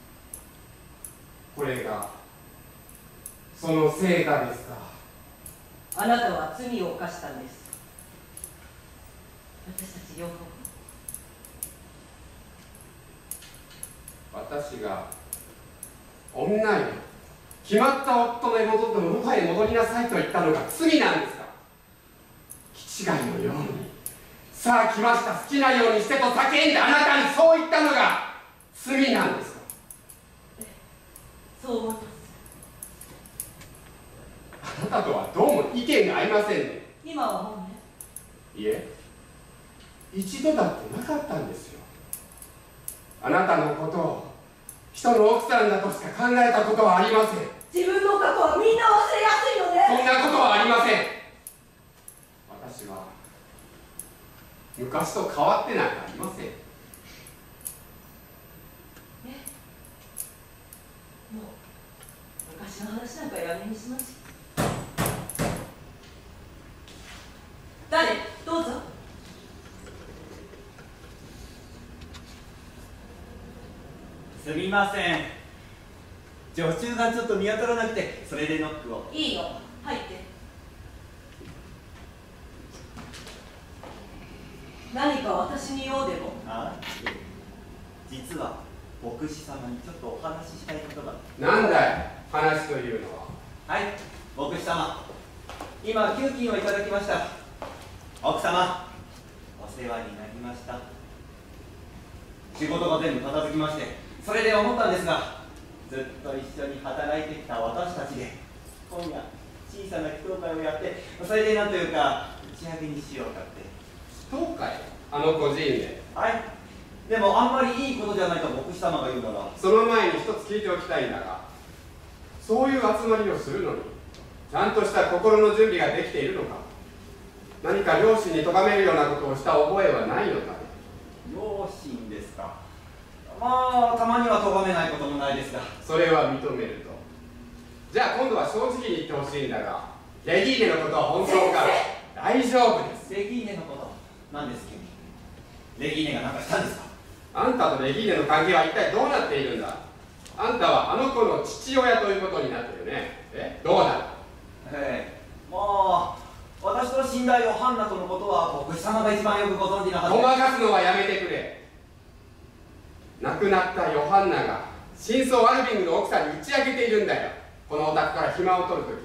これがその成果ですか？ あなたは罪を犯したんです。私たち両方。 私が女よ、決まった夫の元と元へ戻りなさいと言ったのが罪なんですか？気違いのように、さあ来ました、好きなようにしてと叫んであなたにそう言ったのが罪なんですか？ そう思います。 あなたとはどうも意見が合いませんね。 今はもうね。 いえ、一度だってなかったんですよ。あなたのことを人の奥さんだとしか考えたことはありません。 自分の過去はみんな忘れやすいよね。 そんなことはありません。私は昔と変わってなんかありません。 え、もう昔の話なんかやめにします。誰？どうぞ。 すみません、女中がちょっと見当たらなくて、それでノックを。 いいよ、入って。何か私に用でも？ ああ、実は牧師様にちょっとお話ししたいことが。 なんだい、話というのは。 はい、牧師様、今給金をいただきました。奥様、お世話になりました。仕事が全部片付きまして、それで思ったんですが、ずっと一緒に働いてきた私たちで今夜小さな祈祷会をやって、それでなんというか打ち上げにしようかって。 祈祷会？あの個人で。 はい、でもあんまりいいことじゃないと牧師様が言うなら。 その前に一つ聞いておきたいんだが、そういう集まりをするのにちゃんとした心の準備ができているのか？何か両親に咎めるようなことをした覚えはないのかね？ 両親ですか。まあたまには咎めないこともないですが。 それは認めると。 じゃあ今度は正直に言ってほしいんだが、レギーネのことは本当か？大丈夫です。 レギーネのこと何です君？レギーネが何かしたんですか？ あんたとレギーネの関係は一体どうなっているんだ？あんたはあの子の父親ということになってるね。え、どうなる？ ええ、まあ私と信頼をハンナとのことは牧師様が一番よくご存知なはずで。 ごまかすのはやめてくれ。亡くなったヨハンナが真相アルビングの奥さんに打ち明けているんだよ。このお宅から暇を取るとき。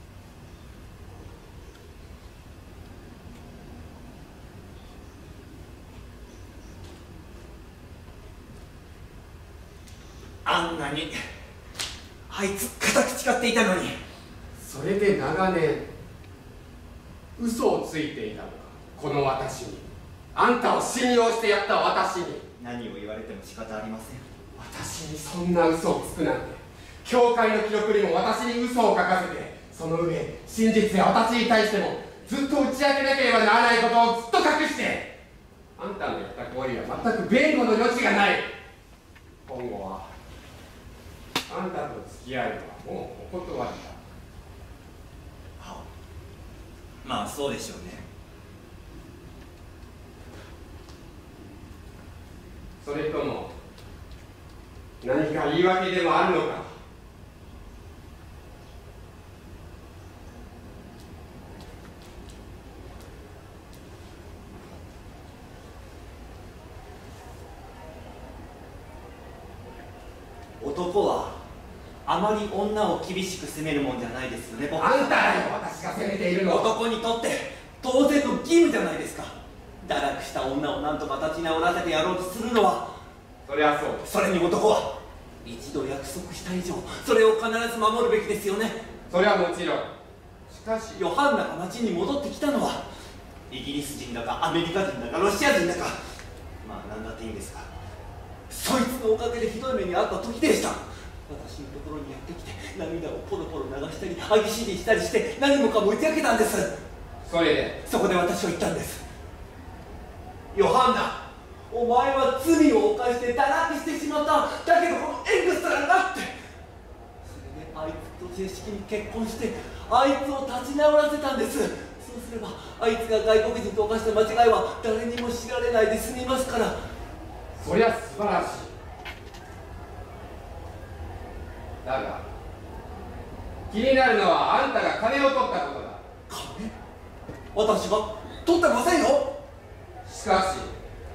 あんなにあいつ固く誓っていたのに。 それで長年嘘をついていたのか、この私に。あんたを信用してやった私に。 何を言われても仕方ありません。 私にそんな嘘をつくなんて。教会の記録にも私に嘘を書かせて、その上真実や私に対してもずっと打ち明けなければならないことをずっと隠して。あんたのやった行為は全く弁護の余地がない。今後はあんたと付き合えばもうお断りだ。 はあ、まあそうでしょうね。 それとも何か言い訳でもあるのか？ 男はあまり女を厳しく責めるもんじゃないですよね。僕あんただよ、私が責めているのは。 男にとって当然の義務じゃないですか。堕落した女を何とか立ち直らせてやろうとするのは。 そりゃそう。 それに男は一度約束した以上それを必ず守るべきですよね。 それはもちろん。しかしヨハンナが町に戻ってきたのはイギリス人だかアメリカ人だかロシア人だか、まあ何だっていいんですが、そいつのおかげでひどい目に遭った時でした。私のところにやってきて涙をポロポロ流したり歯ぎしりしたりして何もかも打ち明けたんです。 それでそこで私は言ったんです。ヨハンナ、お前は罪を犯して堕落してしまった。だけどこのエングストランだって。それであいつと正式に結婚してあいつを立ち直らせたんです。そうすればあいつが外国人と犯した間違いは誰にも知られないで済みますから。 そりゃ素晴らしい。だが気になるのはあんたが金を取ったことだ。 金？私が取ってませんよ。 しかし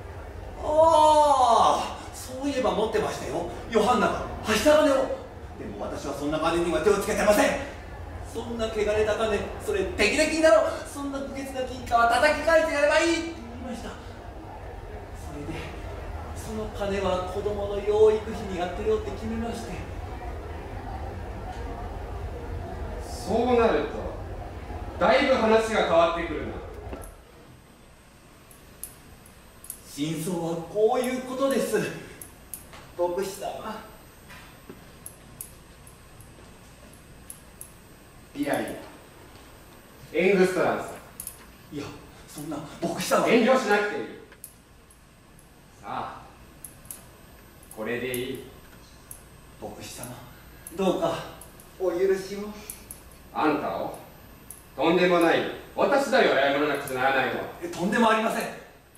ああ、そういえば持ってましたよ、ヨハンナがはした金を。でも私はそんな金には手をつけてません。そんな汚れた金、それ敵々になろう。そんな不潔な金貨は叩き返してやればいいって言いました。それでその金は子供の養育費にやってようって決めまして。 そうなるとだいぶ話が変わってくるな。 真相はこういうことです、牧師様。 いやいや、エングストランさん。いや、そんな牧師様。 遠慮しなくていい。さあ、これでいい。 牧師様、どうかお許しを。 あんたをとんでもない。私だよ、謝らなくちゃならないのは。 え、とんでもありません。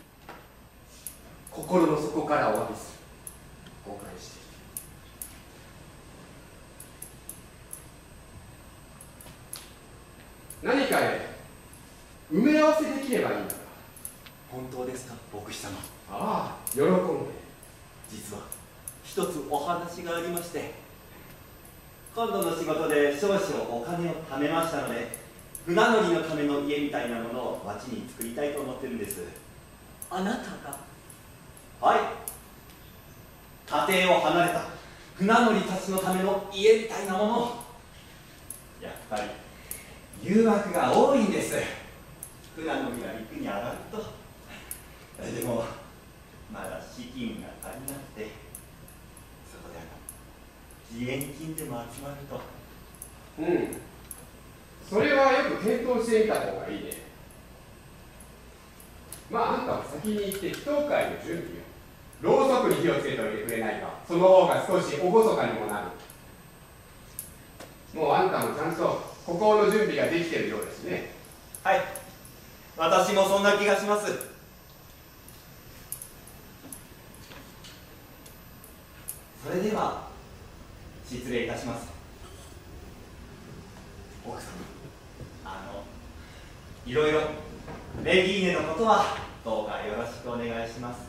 心の底からお詫びする。誤解している。何かへ埋め合わせできればいいんだ。 本当ですか、牧師様。 ああ、喜んで。 実は一つお話がありまして、今度の仕事で少々お金を貯めましたので、船乗りのための家みたいなものを町に作りたいと思ってるんです。 あなたが？ はい、家庭を離れた船乗りたちのための家みたいなもの。やっぱり誘惑が多いんです、船乗りが陸に上がると。でもまだ資金が足りなくて、そこで義援金でも集まると。 うん、それはよく検討してみた方がいいね。まああんたは先に行って祈祷会の準備を、ろうそくに火をつけておいてくれないか。その方が少し厳かにもなる。 もうあんたもちゃんと孤高の準備ができているようですね。 はい、私もそんな気がします。それでは失礼いたします。奥様、あのいろいろレギーネのことはどうかよろしくお願いします。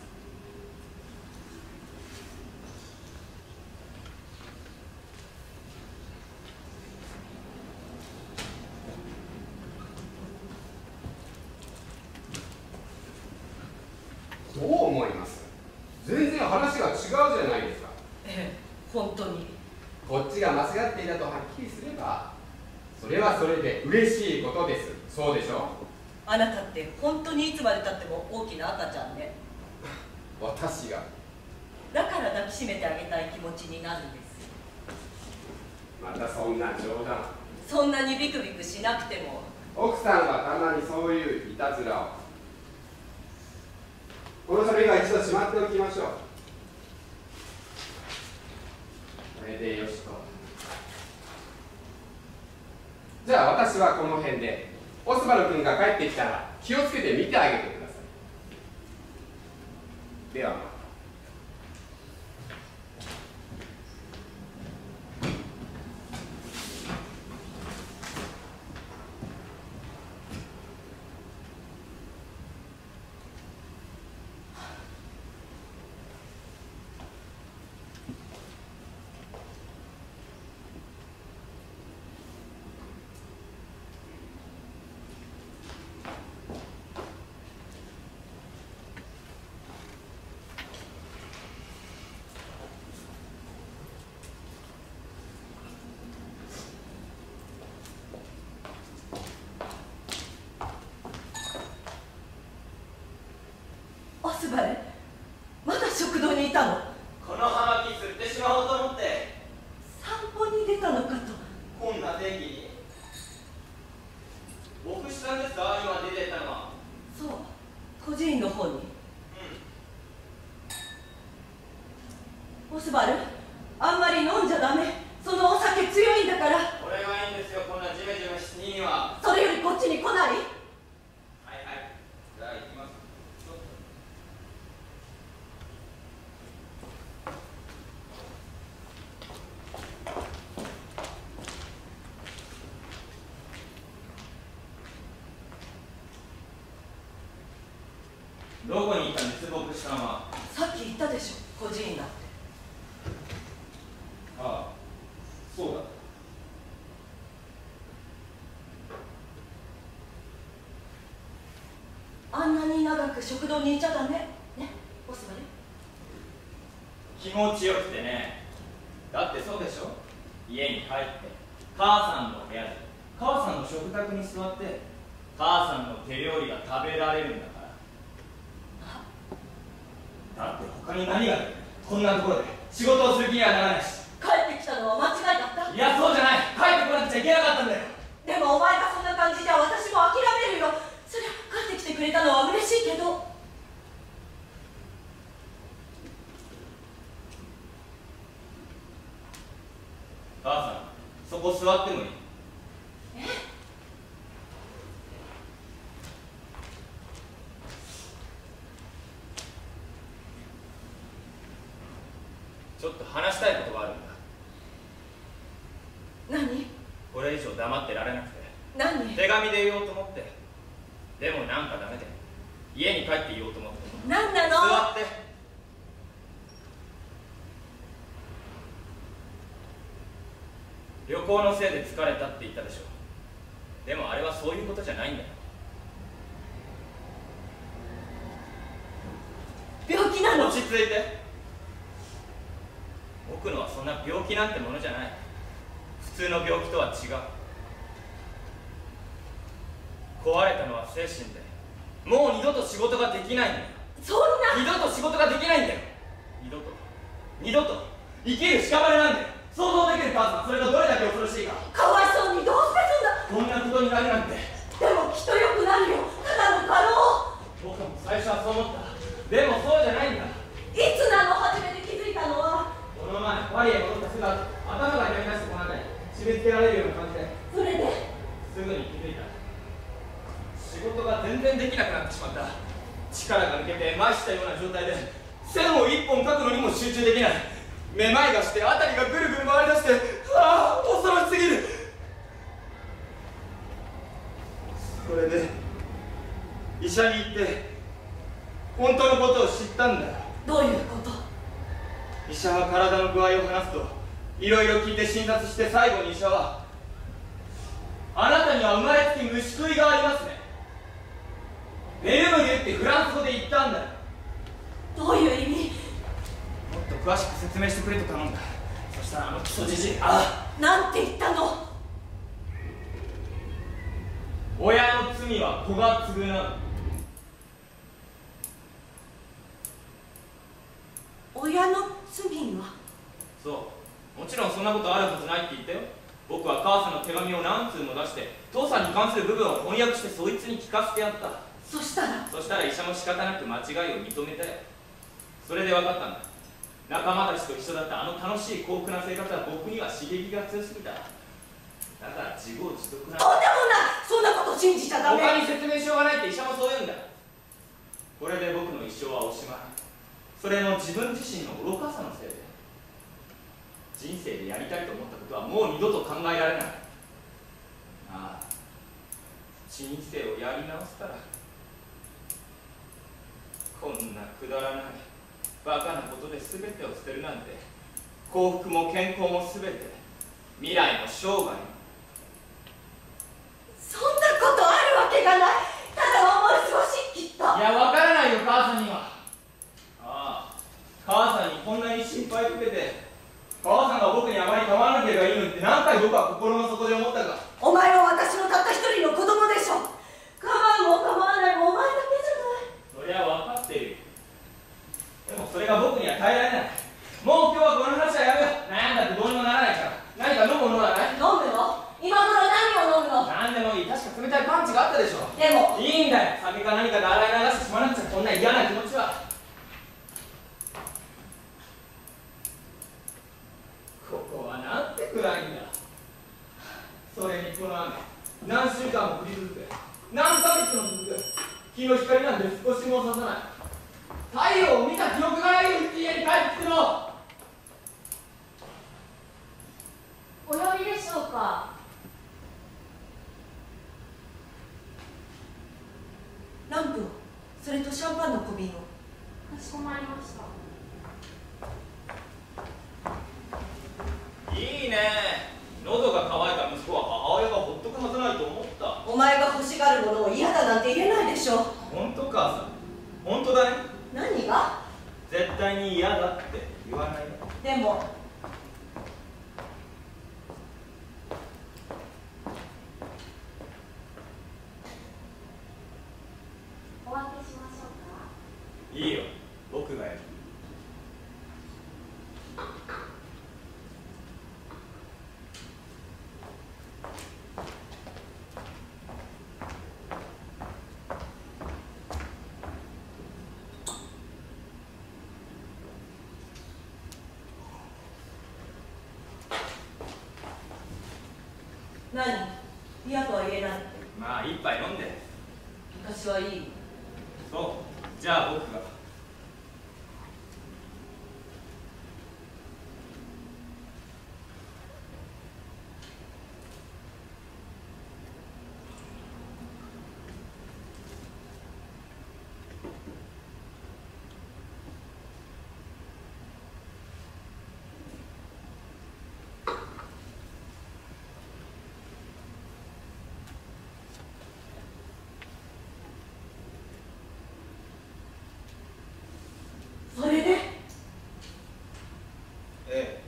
どう思います？全然話が違うじゃないですか。 ええ、本当に。 こっちが間違っていたとはっきりすれば、それはそれで嬉しいことです。そうでしょう。 あなたって本当にいつまでたっても大きな赤ちゃんね。 私が。 だから抱きしめてあげたい気持ちになるんです。 またそんな冗談。 そんなにビクビクしなくても。 奥さんはたまにそういういたずらを。この紙が一度しまっておきましょう。これでよしと。じゃあ私はこの辺で、オスバル君が帰ってきたら気をつけて見てあげてください。ではまた。 オスバル、まだ食堂にいたの？ この葉巻吸ってしまおうと思って。 散歩に出たのかと。 こんな天気に。牧師さんですか、今出てったのは。 そう、孤児院の方に。うん。オスバル、あんまり飲んじゃダメ。そのお酒強いんだから。 これがいいんですよ、こんなジメジメしには。 それよりこっちに来ない？ はいはい、じゃあ行きます。どこに行ったんです、牧師さんは。 さっき言ったでしょ、孤児院だって。 ああ、そうだ。 あんなに長く食堂にいちゃダメね、オスバル。 気持ちよくてね。だってそうでしょ、家に帰って母さんの部屋で母さんの食卓に座って母さんの手料理が食べられるんだから。だって他に何がある。こんなところで仕事をする気にはならないし。 帰ってきたのは間違いだった？ いや、そうじゃない。帰ってこなくちゃいけなかったんだよ。 でもお前がそんな感じじゃ私も諦めるよ。そりゃ帰ってきてくれたのは嬉しいけど。 母さん、そこ座ってもいい？ え？ ちょっと話したいことがあるんだ。 何？ これ以上黙ってられなくて。 何？ 手紙で言おうと思って。でもなんかダメで家に帰って言おうと思って。 何なの？ 座って。旅行のせいで疲れたって言ったでしょ。でもあれはそういうことじゃないんだよ。 病気なの？ 落ち着いて。僕のはそんな病気なんてものじゃない。普通の病気とは違う。壊れたのは精神で、もう二度と仕事ができないんだよ。 そんな。 二度と仕事ができないんだよ。二度と二度と生きる屍なんだよ。想像できる母さん、それがどれだけ恐ろしいか。 かわいそうに、どうしてそんな。 こんなことになるなんて。 でもきっとよくなるよ、ただの過労。 僕も最初はそう思った。でもそうじゃないんだ。 いつなの？初めて気づいたのは。 この前パリへ戻ったすぐ後、頭が痛み出してこの中に締め付けられるよ状態で線を一本描くのにも集中できない。めまいがして辺りがぐるぐる回り出して、ああ恐ろしすぎる。それで医者に行って本当のことを知ったんだよ。 どういうこと？ 医者は体の具合を話すといろいろ聞いて診察して、最後に医者は「あなたには生まれつき虫食いがありますね。ベルムゲってフランス語で言ったんだよ。 どういう意味？ もっと詳しく説明してくれと頼んだ。そしたらあのクソじじい、ああなんて言ったの？ 親の罪は子が償う。 親の罪は？ そう、もちろんそんなことあるはずないって言ったよ。僕は母さんの手紙を何通も出して父さんに関する部分を翻訳してそいつに聞かせてやった。 そしたらそしたら医者も仕方なく間違いを認めたよ。それで分かったんだ。仲間たちと一緒だったあの楽しい幸福な生活は僕には刺激が強すぎた。だから自業自得な。 とんでもない。そんなこと信じちゃダメ。 他に説明しようがないって医者もそう言うんだ。これで僕の一生はおしまい。それも自分自身の愚かさのせいで。人生でやりたいと思ったことはもう二度と考えられない。ああ、人生をやり直すから。こんなくだらないバカなことで全てを捨てるなんて、幸福も健康も全て、未来も生涯も。 そんなことあるわけがない。ただ思い過ごしきった。 いや、わからないよ母さんには。ああ、母さんにこんなに心配かけて、母さんが僕にあまり構わなければいいのにって何回僕は心の底で思ったか。 お前は私のたった一人の子供でしょ。構うも構わないもお前だけじゃない。 そりゃ分かっている。でもそれが僕には耐えられない。もう今日はこの話はやめよう。悩んだってどうにもならないから。何か飲むものはない？ 飲むの？今頃何を飲むの？ 何でもいい。確か冷たいパンチがあったでしょ。 でもいいんだよ。酒か何かで洗い流してしまわなくちゃ、こんな嫌な気持ちは。ここはなんて暗いんだ。それにこの雨、何週間も降り続く、何ヶ月も続く。日の光なんて少しも差さない。太陽を見た記憶がないように家に帰ってくるの。 お呼びでしょうか？ ランプを、それとシャンパンの小瓶を。 かしこまりました。 いいね。喉が渇いた息子は母親がほっとくはずないと思った。 お前が欲しがるものを嫌だなんて言えないでしょ。 本当母さん、本当だね。 何が？ 絶対に嫌だって言わないよ。 でもお開けしましょうか？ いいよ、僕がやる。 何？嫌とは言えない。 まあ一杯飲んで。 私はいい。 そう、じゃあ僕が。 それで？ ええ。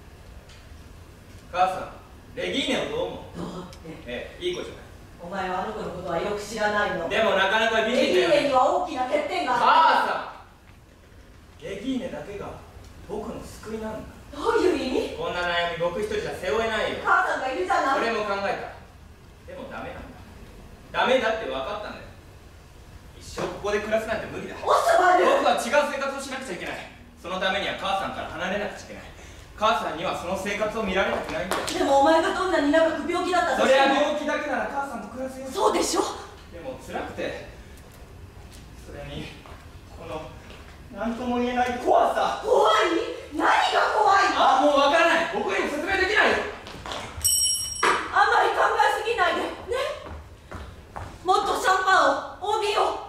母さん、レギーネをどう思う？ どうって。 ええ、いい子じゃない。 お前はあの子のことはよく知らないの。 でもなかなか美レギー人だよ。 ネには大きな欠点がある。 母さん、レギーネだけが僕の救いなんだ。 どういう意味？ こんな悩み僕一人じゃ背負えないよ。 母さんがいるじゃない。 それも考えた。でもダメなんだ。ダメだって分かったんだよ。一生ここで暮らすなんて無理だ。 おすばる。 僕は違う生活をしなくちゃいけない。そのためには母さんから離れなくちゃいけない。母さんにはその生活を見られたくないんだよ。 でもお前がどんなに長く病気だったとそしても。 れは病気だけなら母さんと暮らすよ。 そうでしょ。 でも辛くて、それにこの何とも言えない怖さ。 怖い？何が怖いの？ ああ、もうわからない。僕にも説明できないよ。 あんまり考えすぎないでね。もっとシャンパンを、帯を。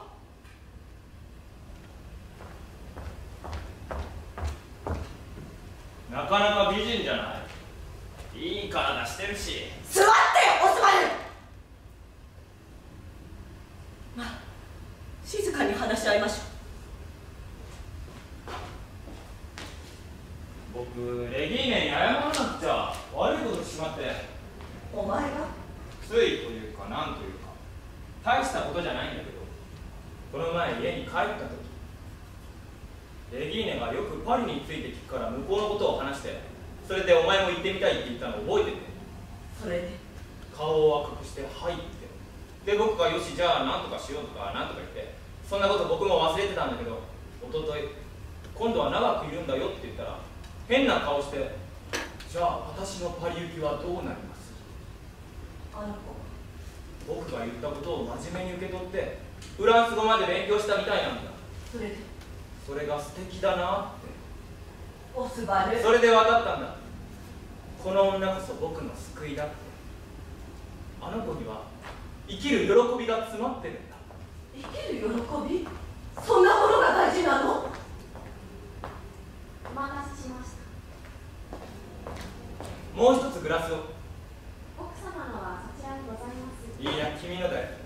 なかなか美人じゃない。いい体してるし。 座ってよ、オスバル。まあ、静かに話し合いましょう。 僕、レギーネに謝らなくちゃ。悪いことしまって。 お前が？ ついというか、なんというか、大したことじゃないんだけど、この前家に帰った時、レギーネがよくパリについて聞くから向こうのことを話して、それでお前も行ってみたいって言ったのを覚えてて。 それで顔を赤くして「はい」ってで、僕が「よし、じゃあ何とかしよう」とかなんとか言って、そんなこと僕も忘れてたんだけど、一昨日今度は長くいるんだよって言ったら変な顔して「じゃあ私のパリ行きはどうなります?」 あの子僕が言ったことを真面目に受け取ってフランス語まで勉強したみたいなんだ。 それでそれが素敵だなって。 オスバル。 それで分かったんだ。この女こそ僕の救いだって。あの子には生きる喜びが詰まってるんだ。 生きる喜び？そんなものが大事なの？ お待たせしました。 もう一つグラスを。 奥様のはそちらにございます。 いいや、君のだよ。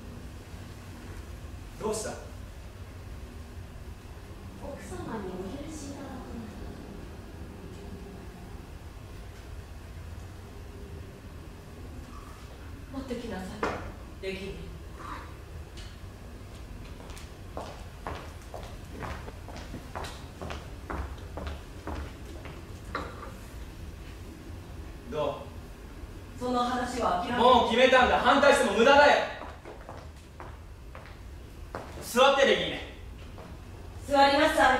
どうした？ 奥様にお許しいただく持ってきなさい、レギーネ。 どう？その話は諦め。 もう決めたんだ。反対しても無駄だよ。座って、レギーネ。 座りなさい。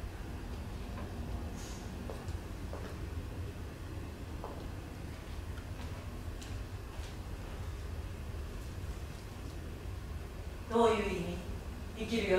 どういう意味？生きる喜びって。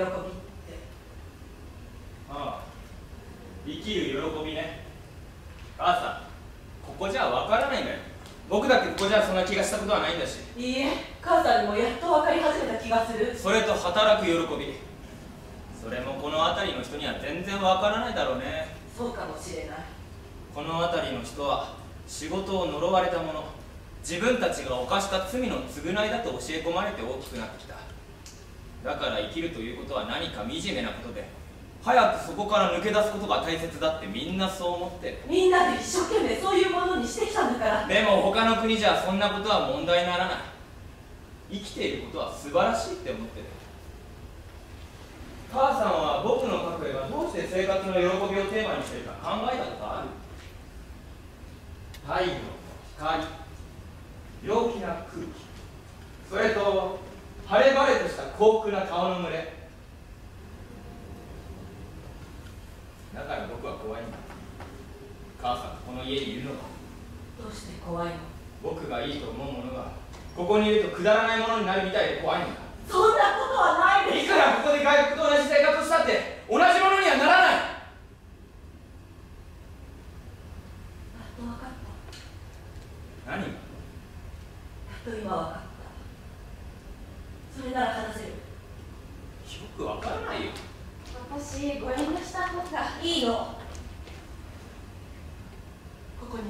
ああ、生きる喜びね。母さん、ここじゃわからないんだよ。僕だってここじゃそんな気がしたことはないんだし。 いいえ、母さんにもやっと分かり始めた気がする。 それと働く喜び、それもこの辺りの人には全然わからないだろうね。 そうかもしれない。 この辺りの人は仕事を呪われたもの、自分たちが犯した罪の償いだと教え込まれて大きくなってきた。だから生きるということは何か惨めなことで、早くそこから抜け出すことが大切だってみんなそう思ってる。 みんなで一生懸命そういうものにしてきたんだから。 でも他の国じゃそんなことは問題にならない。生きていることは素晴らしいって思ってる。母さんは僕の描く絵がどうして生活の喜びをテーマにしているか考えたことある？太陽の光、陽気な空気、それと晴れ晴れとした幸福な顔の群れ。だから僕は怖いんだ。母さんがこの家にいるのが。 どうして怖いの？ 僕がいいと思うものがここにいるとくだらないものになるみたいで怖いんだ。 そんなことはないです。 いくらここで外国と同じ生活をしたって同じものにはならない。 やっと分かった。 何が？ やっと今分かった。それなら話せる。 よくわからないよ。 私、ご遠慮した方がいいの。ここに。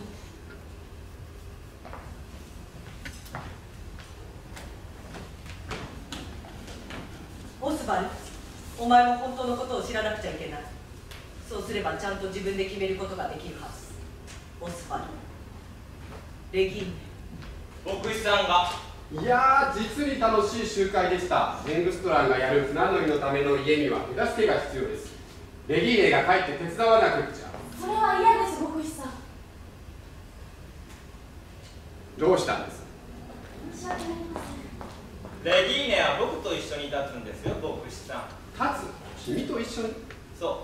オスバル、お前も本当のことを知らなくちゃいけない。そうすればちゃんと自分で決めることができるはず。オスバル、レギーネ。 牧師さんが。 いやー、実に楽しい集会でした。ジングストランがやる船乗りのための家には手助けが必要です。レギーネが帰って手伝わなくっちゃ。 それは嫌です、牧師さん。 どうしたんです？ 申し訳ありません。 レギーネは僕と一緒に立つんですよ、牧師さん。 立つ？君と一緒に？ そう、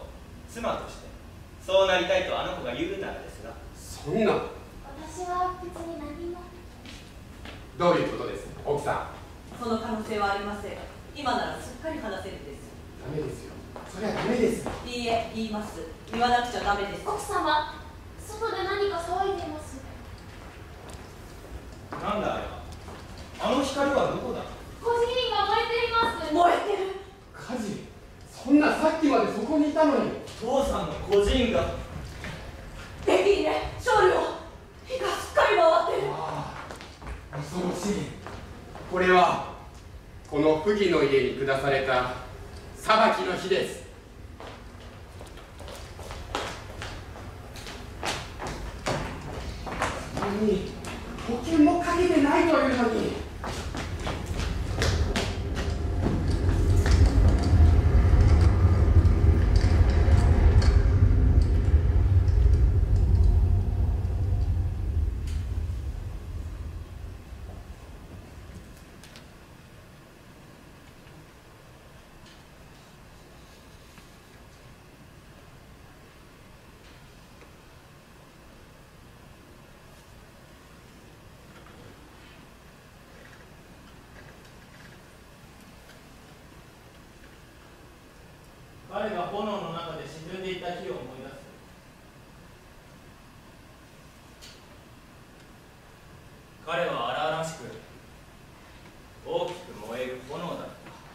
妻としてそうなりたいとあの子が言うならですが。 そんな。 私は別に何も。 どういうことです、奥さん？ その可能性はありません。今ならすっかり話せるんです。 ダメですよ。 それはダメですよ。 いいえ、言います。言わなくちゃダメです。 奥様、外で何か騒いでいます。 なんだあれは。あの光はどこだ。 孤児院が燃えています。 燃えてる。 火事？そんなさっきまでそこにいたのに。 父さんの孤児院が。 できいね、少量火がすっかり回ってる。 ああ、恐ろしい。これはこの不義の家に下された裁きの日です。それに保険もかけてないというのに。 彼が炎の中で沈んでいた日を思い出す。彼は荒々しく大きく燃える炎だった。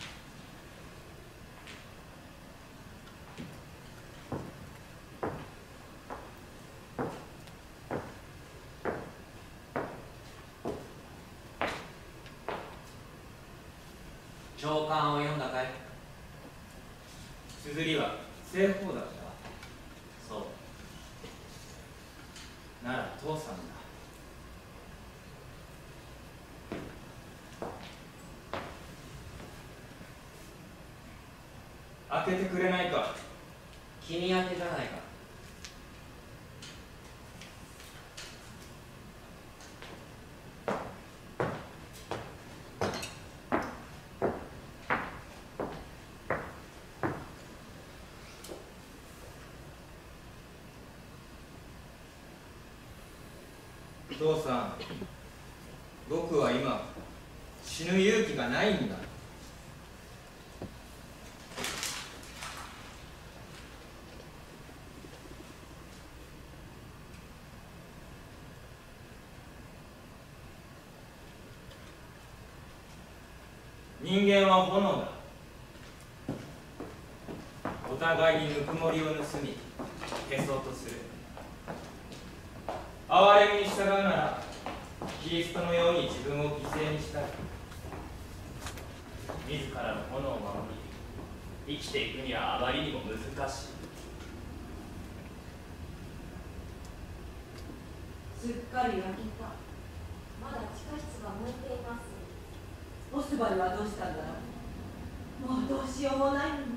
長官を読んだかい。 綴りは西方だった。そうなら父さんだ。開けてくれないか。 君宛てじゃないか。 父さん、僕は今死ぬ勇気がないんだ。人間は炎だ。お互いにぬくもりを盗み消そうとする。憐れみに従うならキリストのように自分を犠牲にしたい。自らの炎を守り生きていくにはあまりにも難しい。 すっかり焼けた。 まだ地下室が燃えています。 オスバルはどうしたんだろう。もうどうしようもないのに。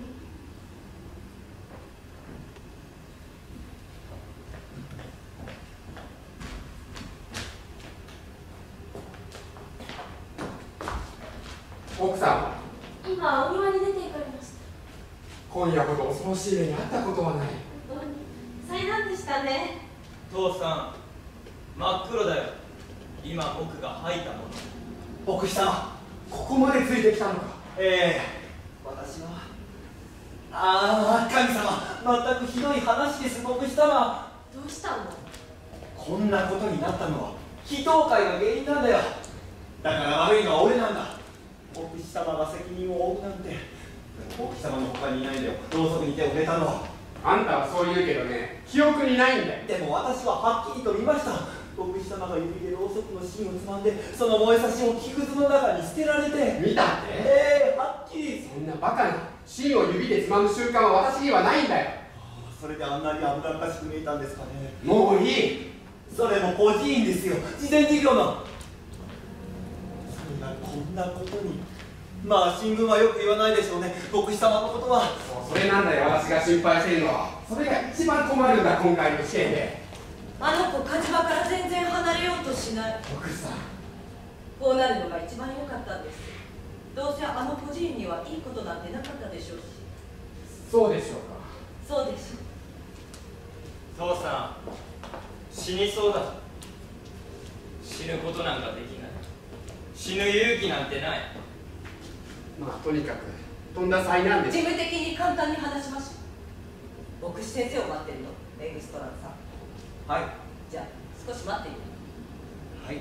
奥さん、 今お庭に出て行かれました。 今夜ほど恐ろしい目に遭ったことはない。 本当に災難でしたね。 父さん、真っ黒だよ。今僕が吐いたもの。 牧師様、 ここまでついてきたのか。 ええ私はああ神様、全くひどい話です。牧師様、 どうしたの？ こんなことになったのは祈祷会が原因なんだよ。だから悪いのは俺なんだ。牧師様が責任を負うなんて。牧師様の他にいないんだよ、ろうそくに手を触れたのは。 あんたはそう言うけどね、記憶にないんだよ。 でも私ははっきりと見ました。牧師様が指でろうそくの芯をつまんで、その燃えさしを木くずの中に捨てられて。 見たって？ ええはっきり。 そんなバカな芯を指でつまむ習慣は私にはないんだよ。 それであんなに危なっかしく見えたんですかね。 もういい。 それも孤児院ですよ、慈善事業の。それがこんなことに。まあ新聞はよく言わないでしょうね、牧師様のことは。 そう、それなんだよ、私が心配しているのは。それが一番困るんだ、今回の試験で。 あの子、火事場から全然離れようとしない。 奥さん、 こうなるのが一番良かったんです。どうせあの孤児院にはいいことなんてなかったでしょうし。 そうでしょうか。 そうでしょう。 父さん、死にそうだ。死ぬことなんかできない。死ぬ勇気なんてない。 まあとにかくとんだ災難です。 事務的に簡単に話しましょう。牧師先生を待ってるの、エグストランさん。 はいじゃあ少し待っている。 はい。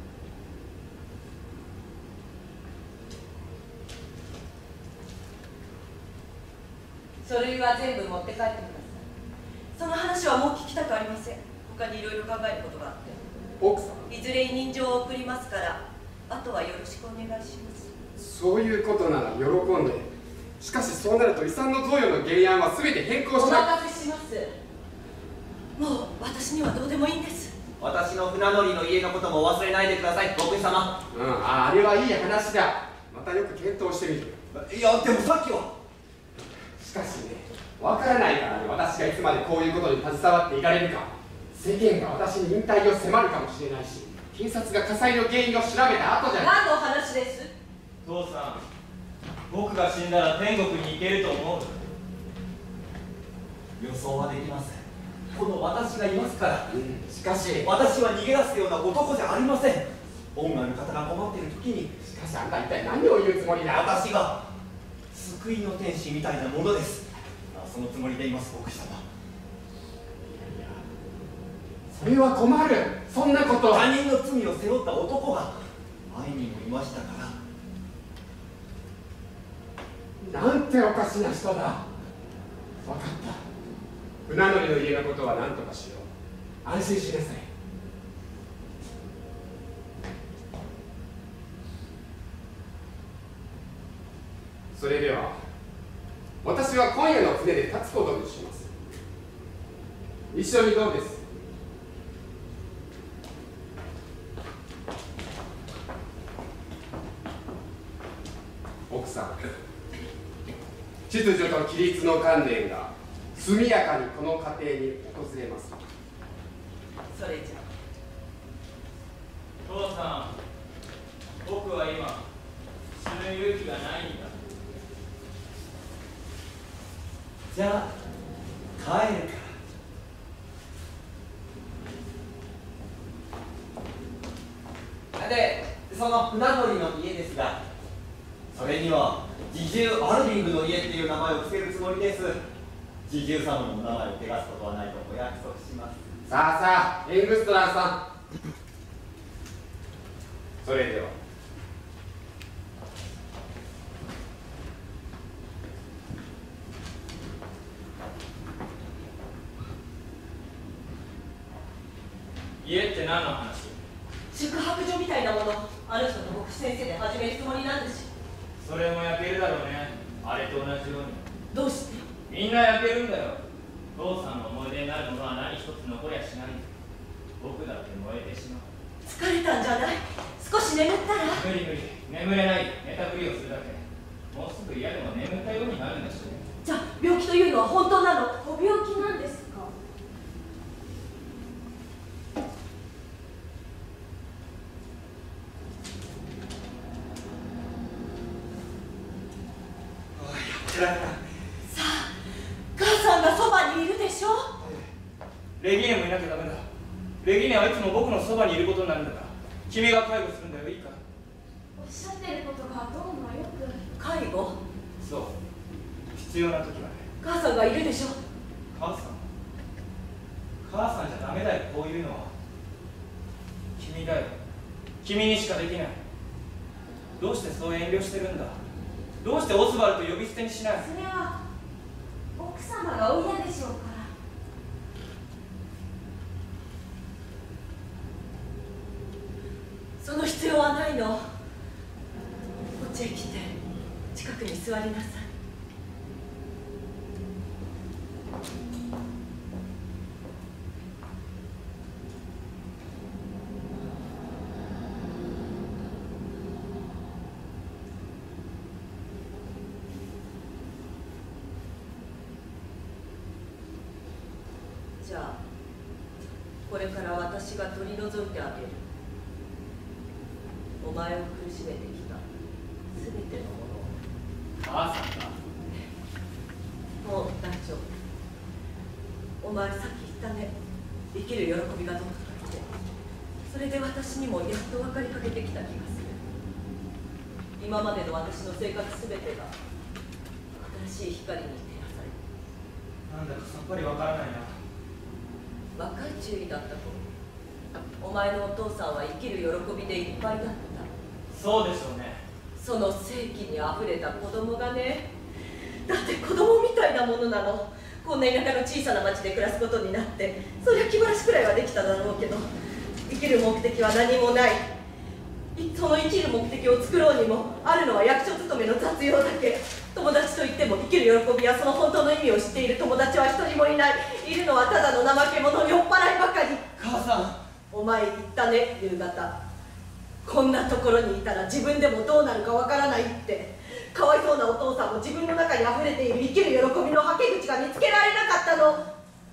書類は全部持って帰ってください。その話はもう聞きたくありません。他にいろいろ考えることがあって。 奥さん、 いずれ委任状を送りますから、あとはよろしくお願いします。 そういうことなら喜んで。しかしそうなると遺産の贈与の原案は全て変更おしな任せします。もう私にはどうでもいいんです。 私の船乗りの家のことも忘れないでください、牧師様。 うん、ああれはいい話だ。またよく検討してみる。 いやでもさっきは。 しかしね、わからないからね、私がいつまでこういうことに携わっていられるか。世間が私に引退を迫るかもしれないし、警察が火災の原因を調べた後じゃない。 何の話です？ 父さん、僕が死んだら天国に行けると思う？ 予想はできません。この私がいますから、 うん、 しかし私は逃げ出すような男じゃありません。恩ある方が困っている時に、 しかしあんた一体何を言うつもりだ。 私が救いの天使みたいなものです。そのつもりでいます、牧師様。 いやいや、それは困る。そんなこと他人の罪を背負った男が前にもいましたから。 なんておかしな人だ。分かった。船乗りの家のことは何とかしよう。安心しなさい。それでは私は今夜の船で立つことにします。一緒にどうです？奥さん、秩序と規律の観念が速やかにこの家庭に訪れます。 それじゃ父さん、僕は今死ぬ勇気がないんだ。 じゃあ帰るか。で、その船乗りの家ですが、それには侍従アルビングの家っていう名前を付けるつもりです。侍従様の名前を汚すことはないとお約束します。 さあさあ、エングストラーさん。それでは。 家って何の話？ 宿泊所みたいなもの、あの人と牧師先生で始めるつもりなんですよ。 それも焼けるだろうね。あれと同じように。 どうして？ みんな焼けるんだよ。父さんの思い出になるものは何一つ残りゃしない。僕だって燃えてしまう。 疲れたんじゃない？少し眠ったら？ 無理無理、眠れない。寝たふりをするだけ。もうすぐ嫌でも眠ったようになるんだしね。 じゃあ病気というのは本当なの？ ご病気なんですか？ さあ、母さんがそばにいるでしょ。 レギーネもいなきゃダメだ。レギーネはいつも僕のそばにいることになるんだから、君が介護するんだよ。いいか？ おっしゃってることがどうもよく。 介護？ そう、必要な時はね。 母さんがいるでしょ。 母さん母さんじゃダメだよ、こういうのは。君だよ。君にしかできない。どうしてそう遠慮してるんだ？どうしてオスバルと呼び捨てにしない？ それは奥様がお嫌でしょうから。 その必要はないの。こっちへ来て近くに座りなさい。じゃあこれから私が取り除いてあげる。お前を苦しめてきたすべてのものを。 母さんが？ もう大丈夫。お前さっき言ったね、生きる喜びがどうかって。それで私にもやっと分かりかけてきた気がする。今までの私の生活すべてがしい光に照らされなんだかさっぱりわからないな。 た。若い注意だったと。お前のお父さんは生きる喜びでいっぱいだった。 そうでしょうね。 その世紀にあふれた子供がね、だって子供みたいなものなの。こんな田舎の小さな町で暮らすことになって、そりゃ気晴らしくらいはできただろうけど、生きる目的は何もない。その生きる目的を作ろうにも、あるのは役所勤めの雑用だけ。友達といっても生きる喜びやその本当の意味を知っている友達は一人もいない。いるのはただの怠け者、酔っ払いばかり。 母さん。 お前言ったね、夕方。こんなところにいたら自分でもどうなるかわからないって。かわいそうなお父さんも自分の中にあふれている生きる喜びのはけ口が見つけられなかったの。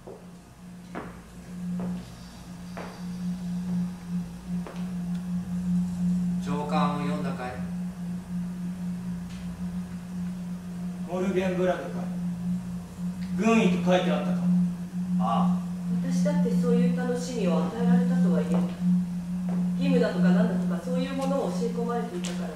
上巻を読んだかい？ モルゲンブラグかい。軍医と書いてあったか。 あ私だってそういう楽しみを与えられたとは言えない。義務だとか何だとかそういうものを教え込まれていたから。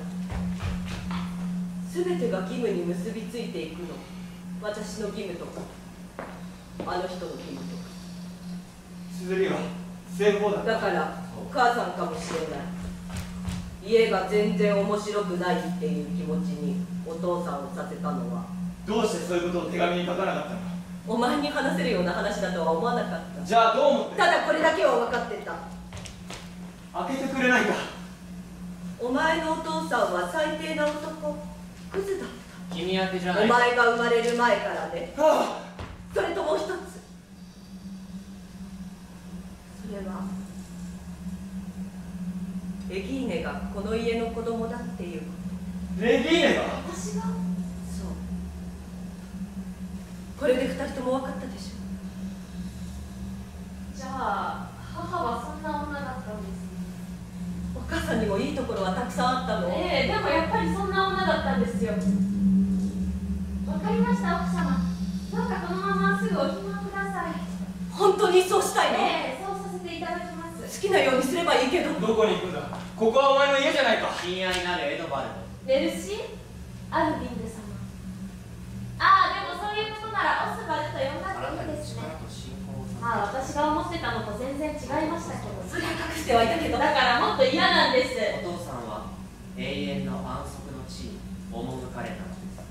全てが義務に結びついていくの。私の義務とかあの人の義務とか。 綴りは正方だ。 だからお母さんかもしれない。家が全然面白くないっていう気持ちにお父さんをさせたのは。 どうしてそういうことを手紙に書かなかったの？ お前に話せるような話だとは思わなかった。 じゃあどう思って？ ただこれだけは分かってた。 開けてくれないか。 お前のお父さんは最低な男、クズだった。 君宛てじゃない。 お前が生まれる前からね。 はあ、 それともう一つ。それはレギーネがこの家の子供だっていうこと。 レギーネが？ 私が？そう。これで二人とも分かったでしょ。 じゃあ母はそんな女だったんですね。 お母さんにもいいところはたくさんあったの。 ええ、でもやっぱりそんな女だったんですよ。わかりました、奥様。どうかこのまますぐお暇をください。 本当にそうしたいの？ ええ、そうさせていただきます。 好きなようにすればいいけど。 どこに行くんだ？ここはお前の家じゃないか。 親愛なるエドバルド。 ベルシー・アルビング様。ああ、でもそういうことならオスバルと呼んだっていいですね。ああ、私が思ってたのと全然違いましたけど。 それは隠してはいたけど。 だからもっと嫌なんです。 お父さんは永遠の安息の地に赴かれたのです。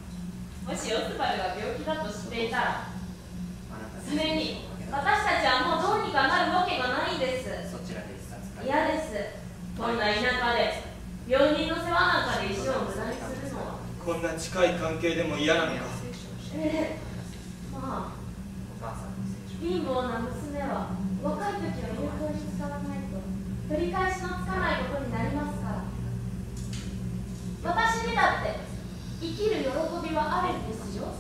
もしオスバルが病気だと知っていたら、 あなたそれに私たちはもうどうにかなるわけがないんです。 そちらで一冊書いて嫌です。こんな田舎で病人の世話なんかで一生無駄にするのは。 こんな近い関係でも嫌なのか。 ええ、まあお母さんの聖書。 貧乏な娘は若い時は有効に使わないと取り返しのつかないことになりますから。私にだって生きる喜びはあるんですよ。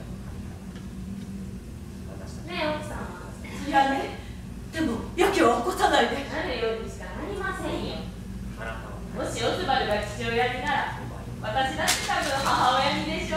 ねえ奥さんは。 いやね。でもやけは起こさないで。 なるようにしかなりませんよ。 あなたはもしオズバルが父親になら、私だって多分母親にでしょ。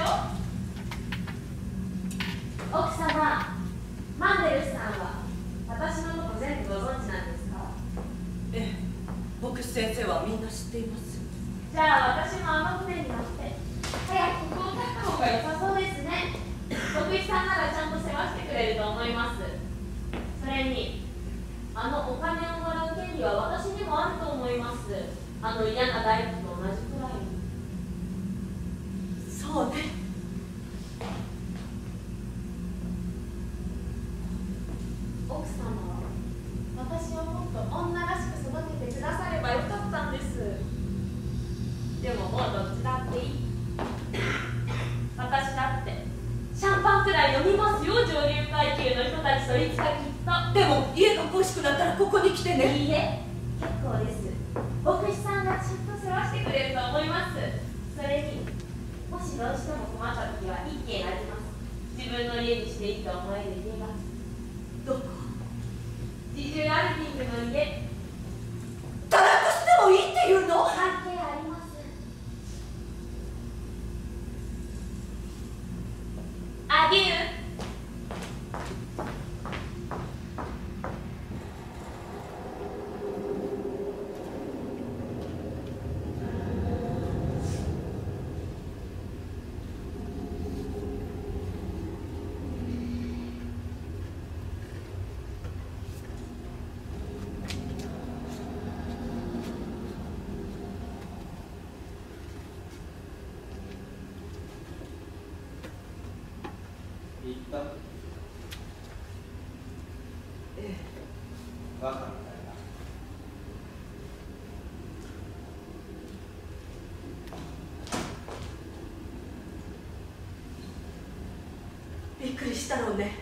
奥様、マンデルスさんは私のこと全部ご存知なんですか？ ええ、牧師先生はみんな知っています。 じゃあ私もあの船に乗って早くここを立った方が良さそうですね。牧師さんならちゃんと世話してくれると思います。それにあのお金をもらう権利は私にもあると思います。あの嫌な大工と同じくらいに。 そうね。 奥様は私をもっと女らしく育ててくださればよかったんです。でももうどっちだっていい。私だってシャンパンくらい飲みますよ、上流階級の人たちといつかきっと。 でも家が恋しくなったらここに来てね。 いいえ、結構です。牧師さんがちゃんと世話してくれると思います。それにもしどうしても困った時はいい家があります。自分の家にしていいと思える家が。 どこ？ 自重アルピングの家。 堕落してもいいっていうの？ 関係あります。アデュー。 った？ ええ。 バカなんだよびっくりしたろうね。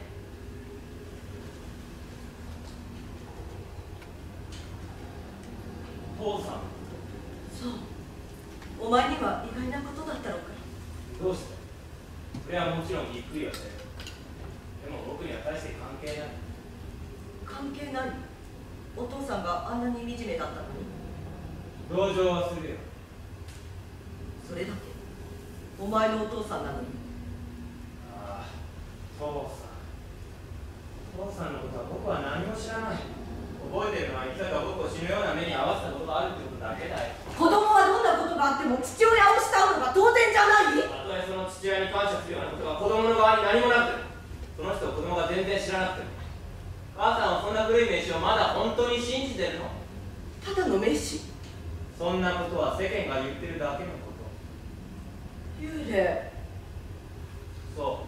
父さん。 そう。お前には意外なことだったのか。 どうして？それはもちろんびっくりはしたよ。でも僕には大して関係ない。 関係ない。お父さんがあんなに惨めだったのに。 同情はするよ。 それだけ。お前のお父さんなのに。 ああ、父さん。父さんのことは僕は何も知らない。覚えてるのはいつだか僕を死ぬような目に遭わせたことがあるってことだけだよ。 子供はどんなことがあっても父親を慕うのが当然じゃない？ たとえその父親に感謝するようなことが子供の側に何もなくても、その人を子供が全然知らなくても、母さんはそんな古い名詞をまだ本当に信じてるの？ ただの名詞？ そんなことは世間が言ってるだけのこと。 幽霊。 そう、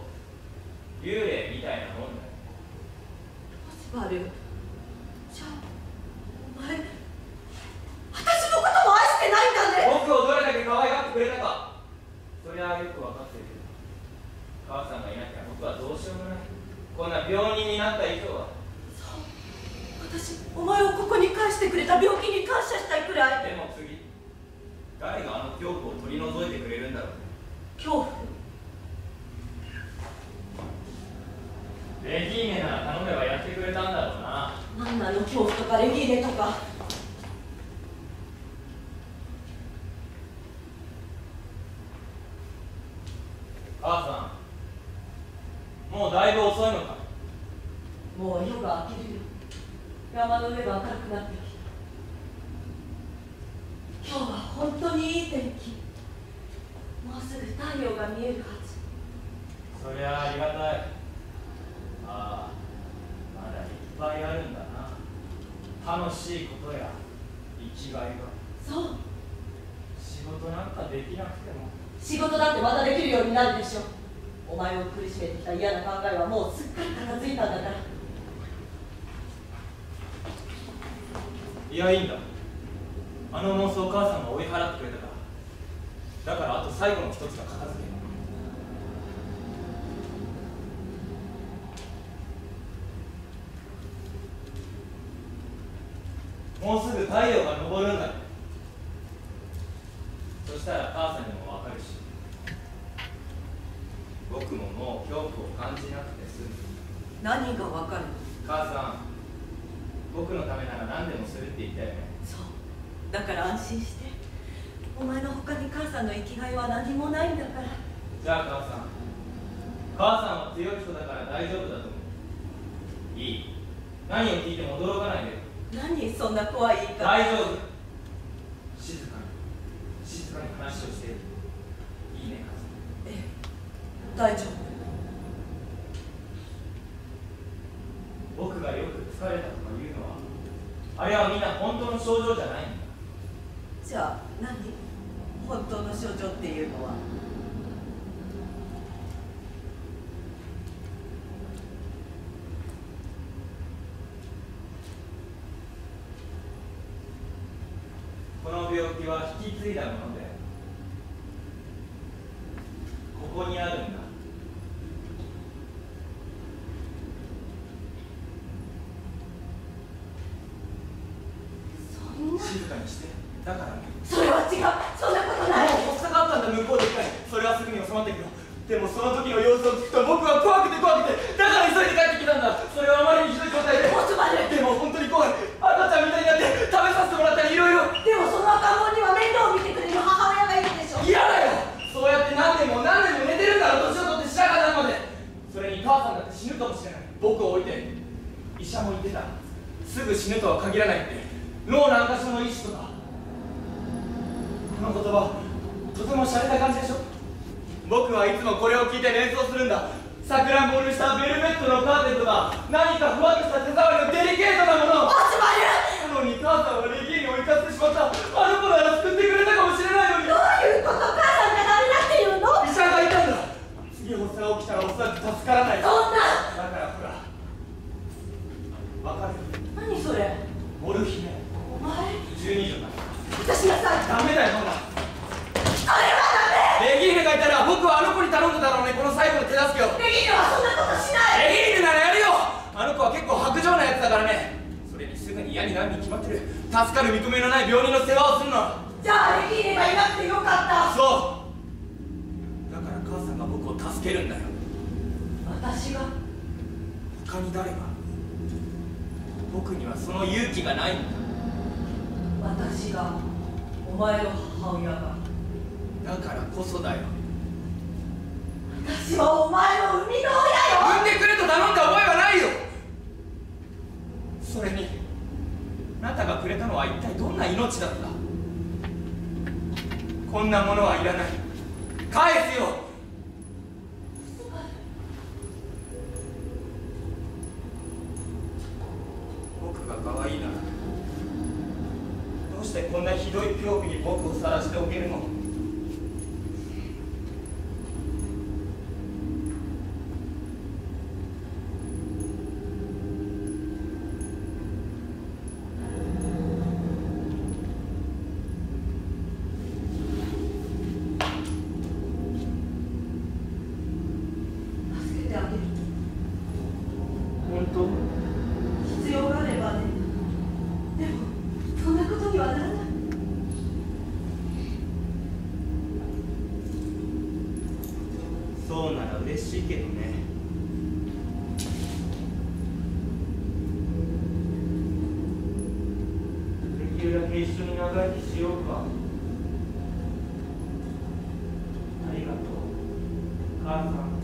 幽霊みたいなもんだよ。 パスバル、じゃあお前、私のことも愛してないんだね。 僕をどれだけ可愛がってくれたか、そりゃあよく分かってるけど、母さんがいなきゃ僕はどうしようもない。こんな病人になった以上は。 そう、私お前をここに返してくれた病気に感謝したいくらい。 でも次、誰があの恐怖を取り除いてくれるんだろう。 恐怖？ レギーネなら頼めばやってくれたんだろうな。 何なの恐怖とかレギーネとか。 母さん、もうだいぶ遅いのか。 もう夜が明けるよ。山の上が明るくなってきた。今日は本当にいい天気。もうすぐ太陽が見えるはず。 そりゃありがたい。ああ、まだいっぱいあるんだな。楽しいことや生きがいが。 そう。 仕事なんかできなくても。 仕事だってまたできるようになるでしょ。お前を苦しめてきた嫌な考えはもうすっかり片付いたんだから。 いや、いいんだ。あの妄想を母さんが追い払ってくれたから。だからあと最後の一つが片付け。もうすぐ太陽が昇るんだ。そしたら母さんにも分かるし、僕ももう恐怖を感じなくて済む。 何が分かるの？ 母さん、僕のためなら何でもするって言ったよね。 そうだから安心して。お前の他に母さんの生きがいは何もないんだから。 じゃあ母さん、母さんは強い人だから大丈夫だと思う。いい、何を聞いても驚かないで。 何そんな怖い言い方。 大丈夫。静かに静かに話をしている。いいね、母さん。 ええ、大丈夫。 僕がよく疲れたとか言うのは、あれはみんな本当の症状じゃないんだ。 じゃあ何？本当の症状っていうのは？ この病気は引き継いだもので、ここにあるんだ。 そんな。 静かにして。だからね。 それは違う。そんなことない。 もう発作があったんだ、向こうで一回。それはすぐに収まったけど、でもその時の様子を聞くと僕は怖くて怖くて、だから急いで帰ってきたんだ。それはあまりにひどい状態で。 もうつまる。 でも本当に怖い。赤ちゃんみたいになって食べさせてもらったりいろいろ。 でもその赤ん坊には面倒を見てくれる母親がいるでしょ。 嫌だよ。そうやって何年も何年も寝てるんだろ、年を取って白髪なまで。それに母さんだって死ぬかもしれない。僕を置いて。医者も言ってた。すぐ死ぬとは限らないって。脳軟化症の医師とか。この言葉、とても洒落た感じでしょ。僕はいつもこれを聞いて連想するんだ。さくらんぼにしたベルベットのカーテンとか、何かふわっとした手触りのデリケートなもの。 おしまい。 なのに母さんはレギーに追いかしてしまった。あの子なら救ってくれたかもしれないのに。 どういうこと？母さんがダメだっていうの？ 医者がいたんだ。次発作が起きたらおそらく助からない。 そんったからね。それにすぐに嫌になるに決まってる。助かる見込みのない病人の世話をするの。 じゃあできればいなくてよかった。 そうだから母さんが僕を助けるんだよ。 私が？ 他に誰が？僕にはその勇気がないんだ。 私がお前の母親が。 だからこそだよ。 私はお前の生みの親よ。 産んでくれと頼んだ覚えはないよ。それにあなたがくれたのは一体どんな命だった？こんなものはいらない。返すよ。僕が可愛いならどうしてこんなひどい病気に僕を晒しておけるの？そうなら嬉しいけどね。できるだけ一緒に長生きしようか。ありがとう母さん。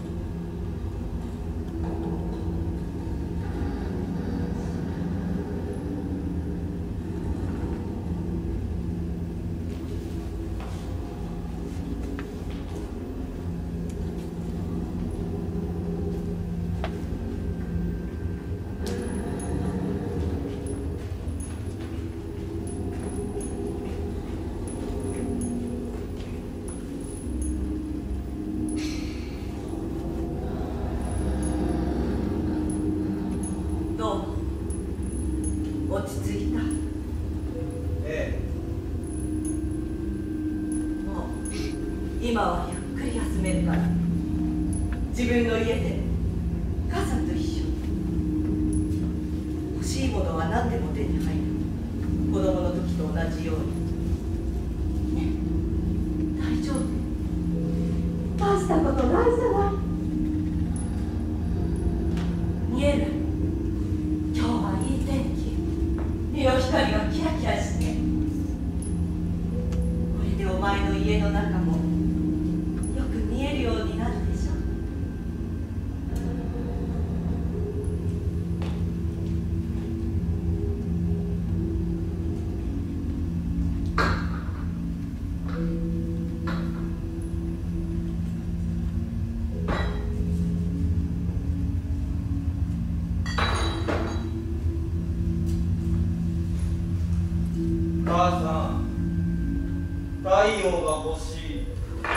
落ち着いた？ ええ。 もう今はゆっくり休めるから自分の家で母さんと一緒。欲しいものは何でも手に入る。子供の時と同じようにね。大丈夫。大したことないじゃない。見える？今日はいい天気。日の光がキラキラして、これでお前の家の中もよく見えるようになるでしょ。 母さん、太陽が欲しい。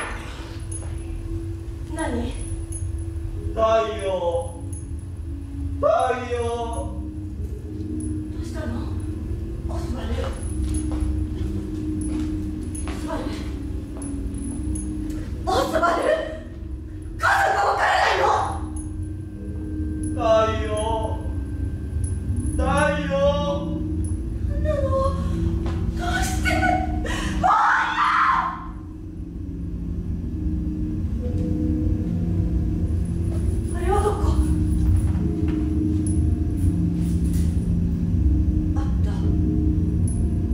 何？ 太陽、太陽。 どうしたの？オスバル。オスバル。オスバル。母さんがわからないの？ 太陽、太陽。 なの？どうして？もうあれはどこ？あった。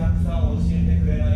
くさん教えてくれない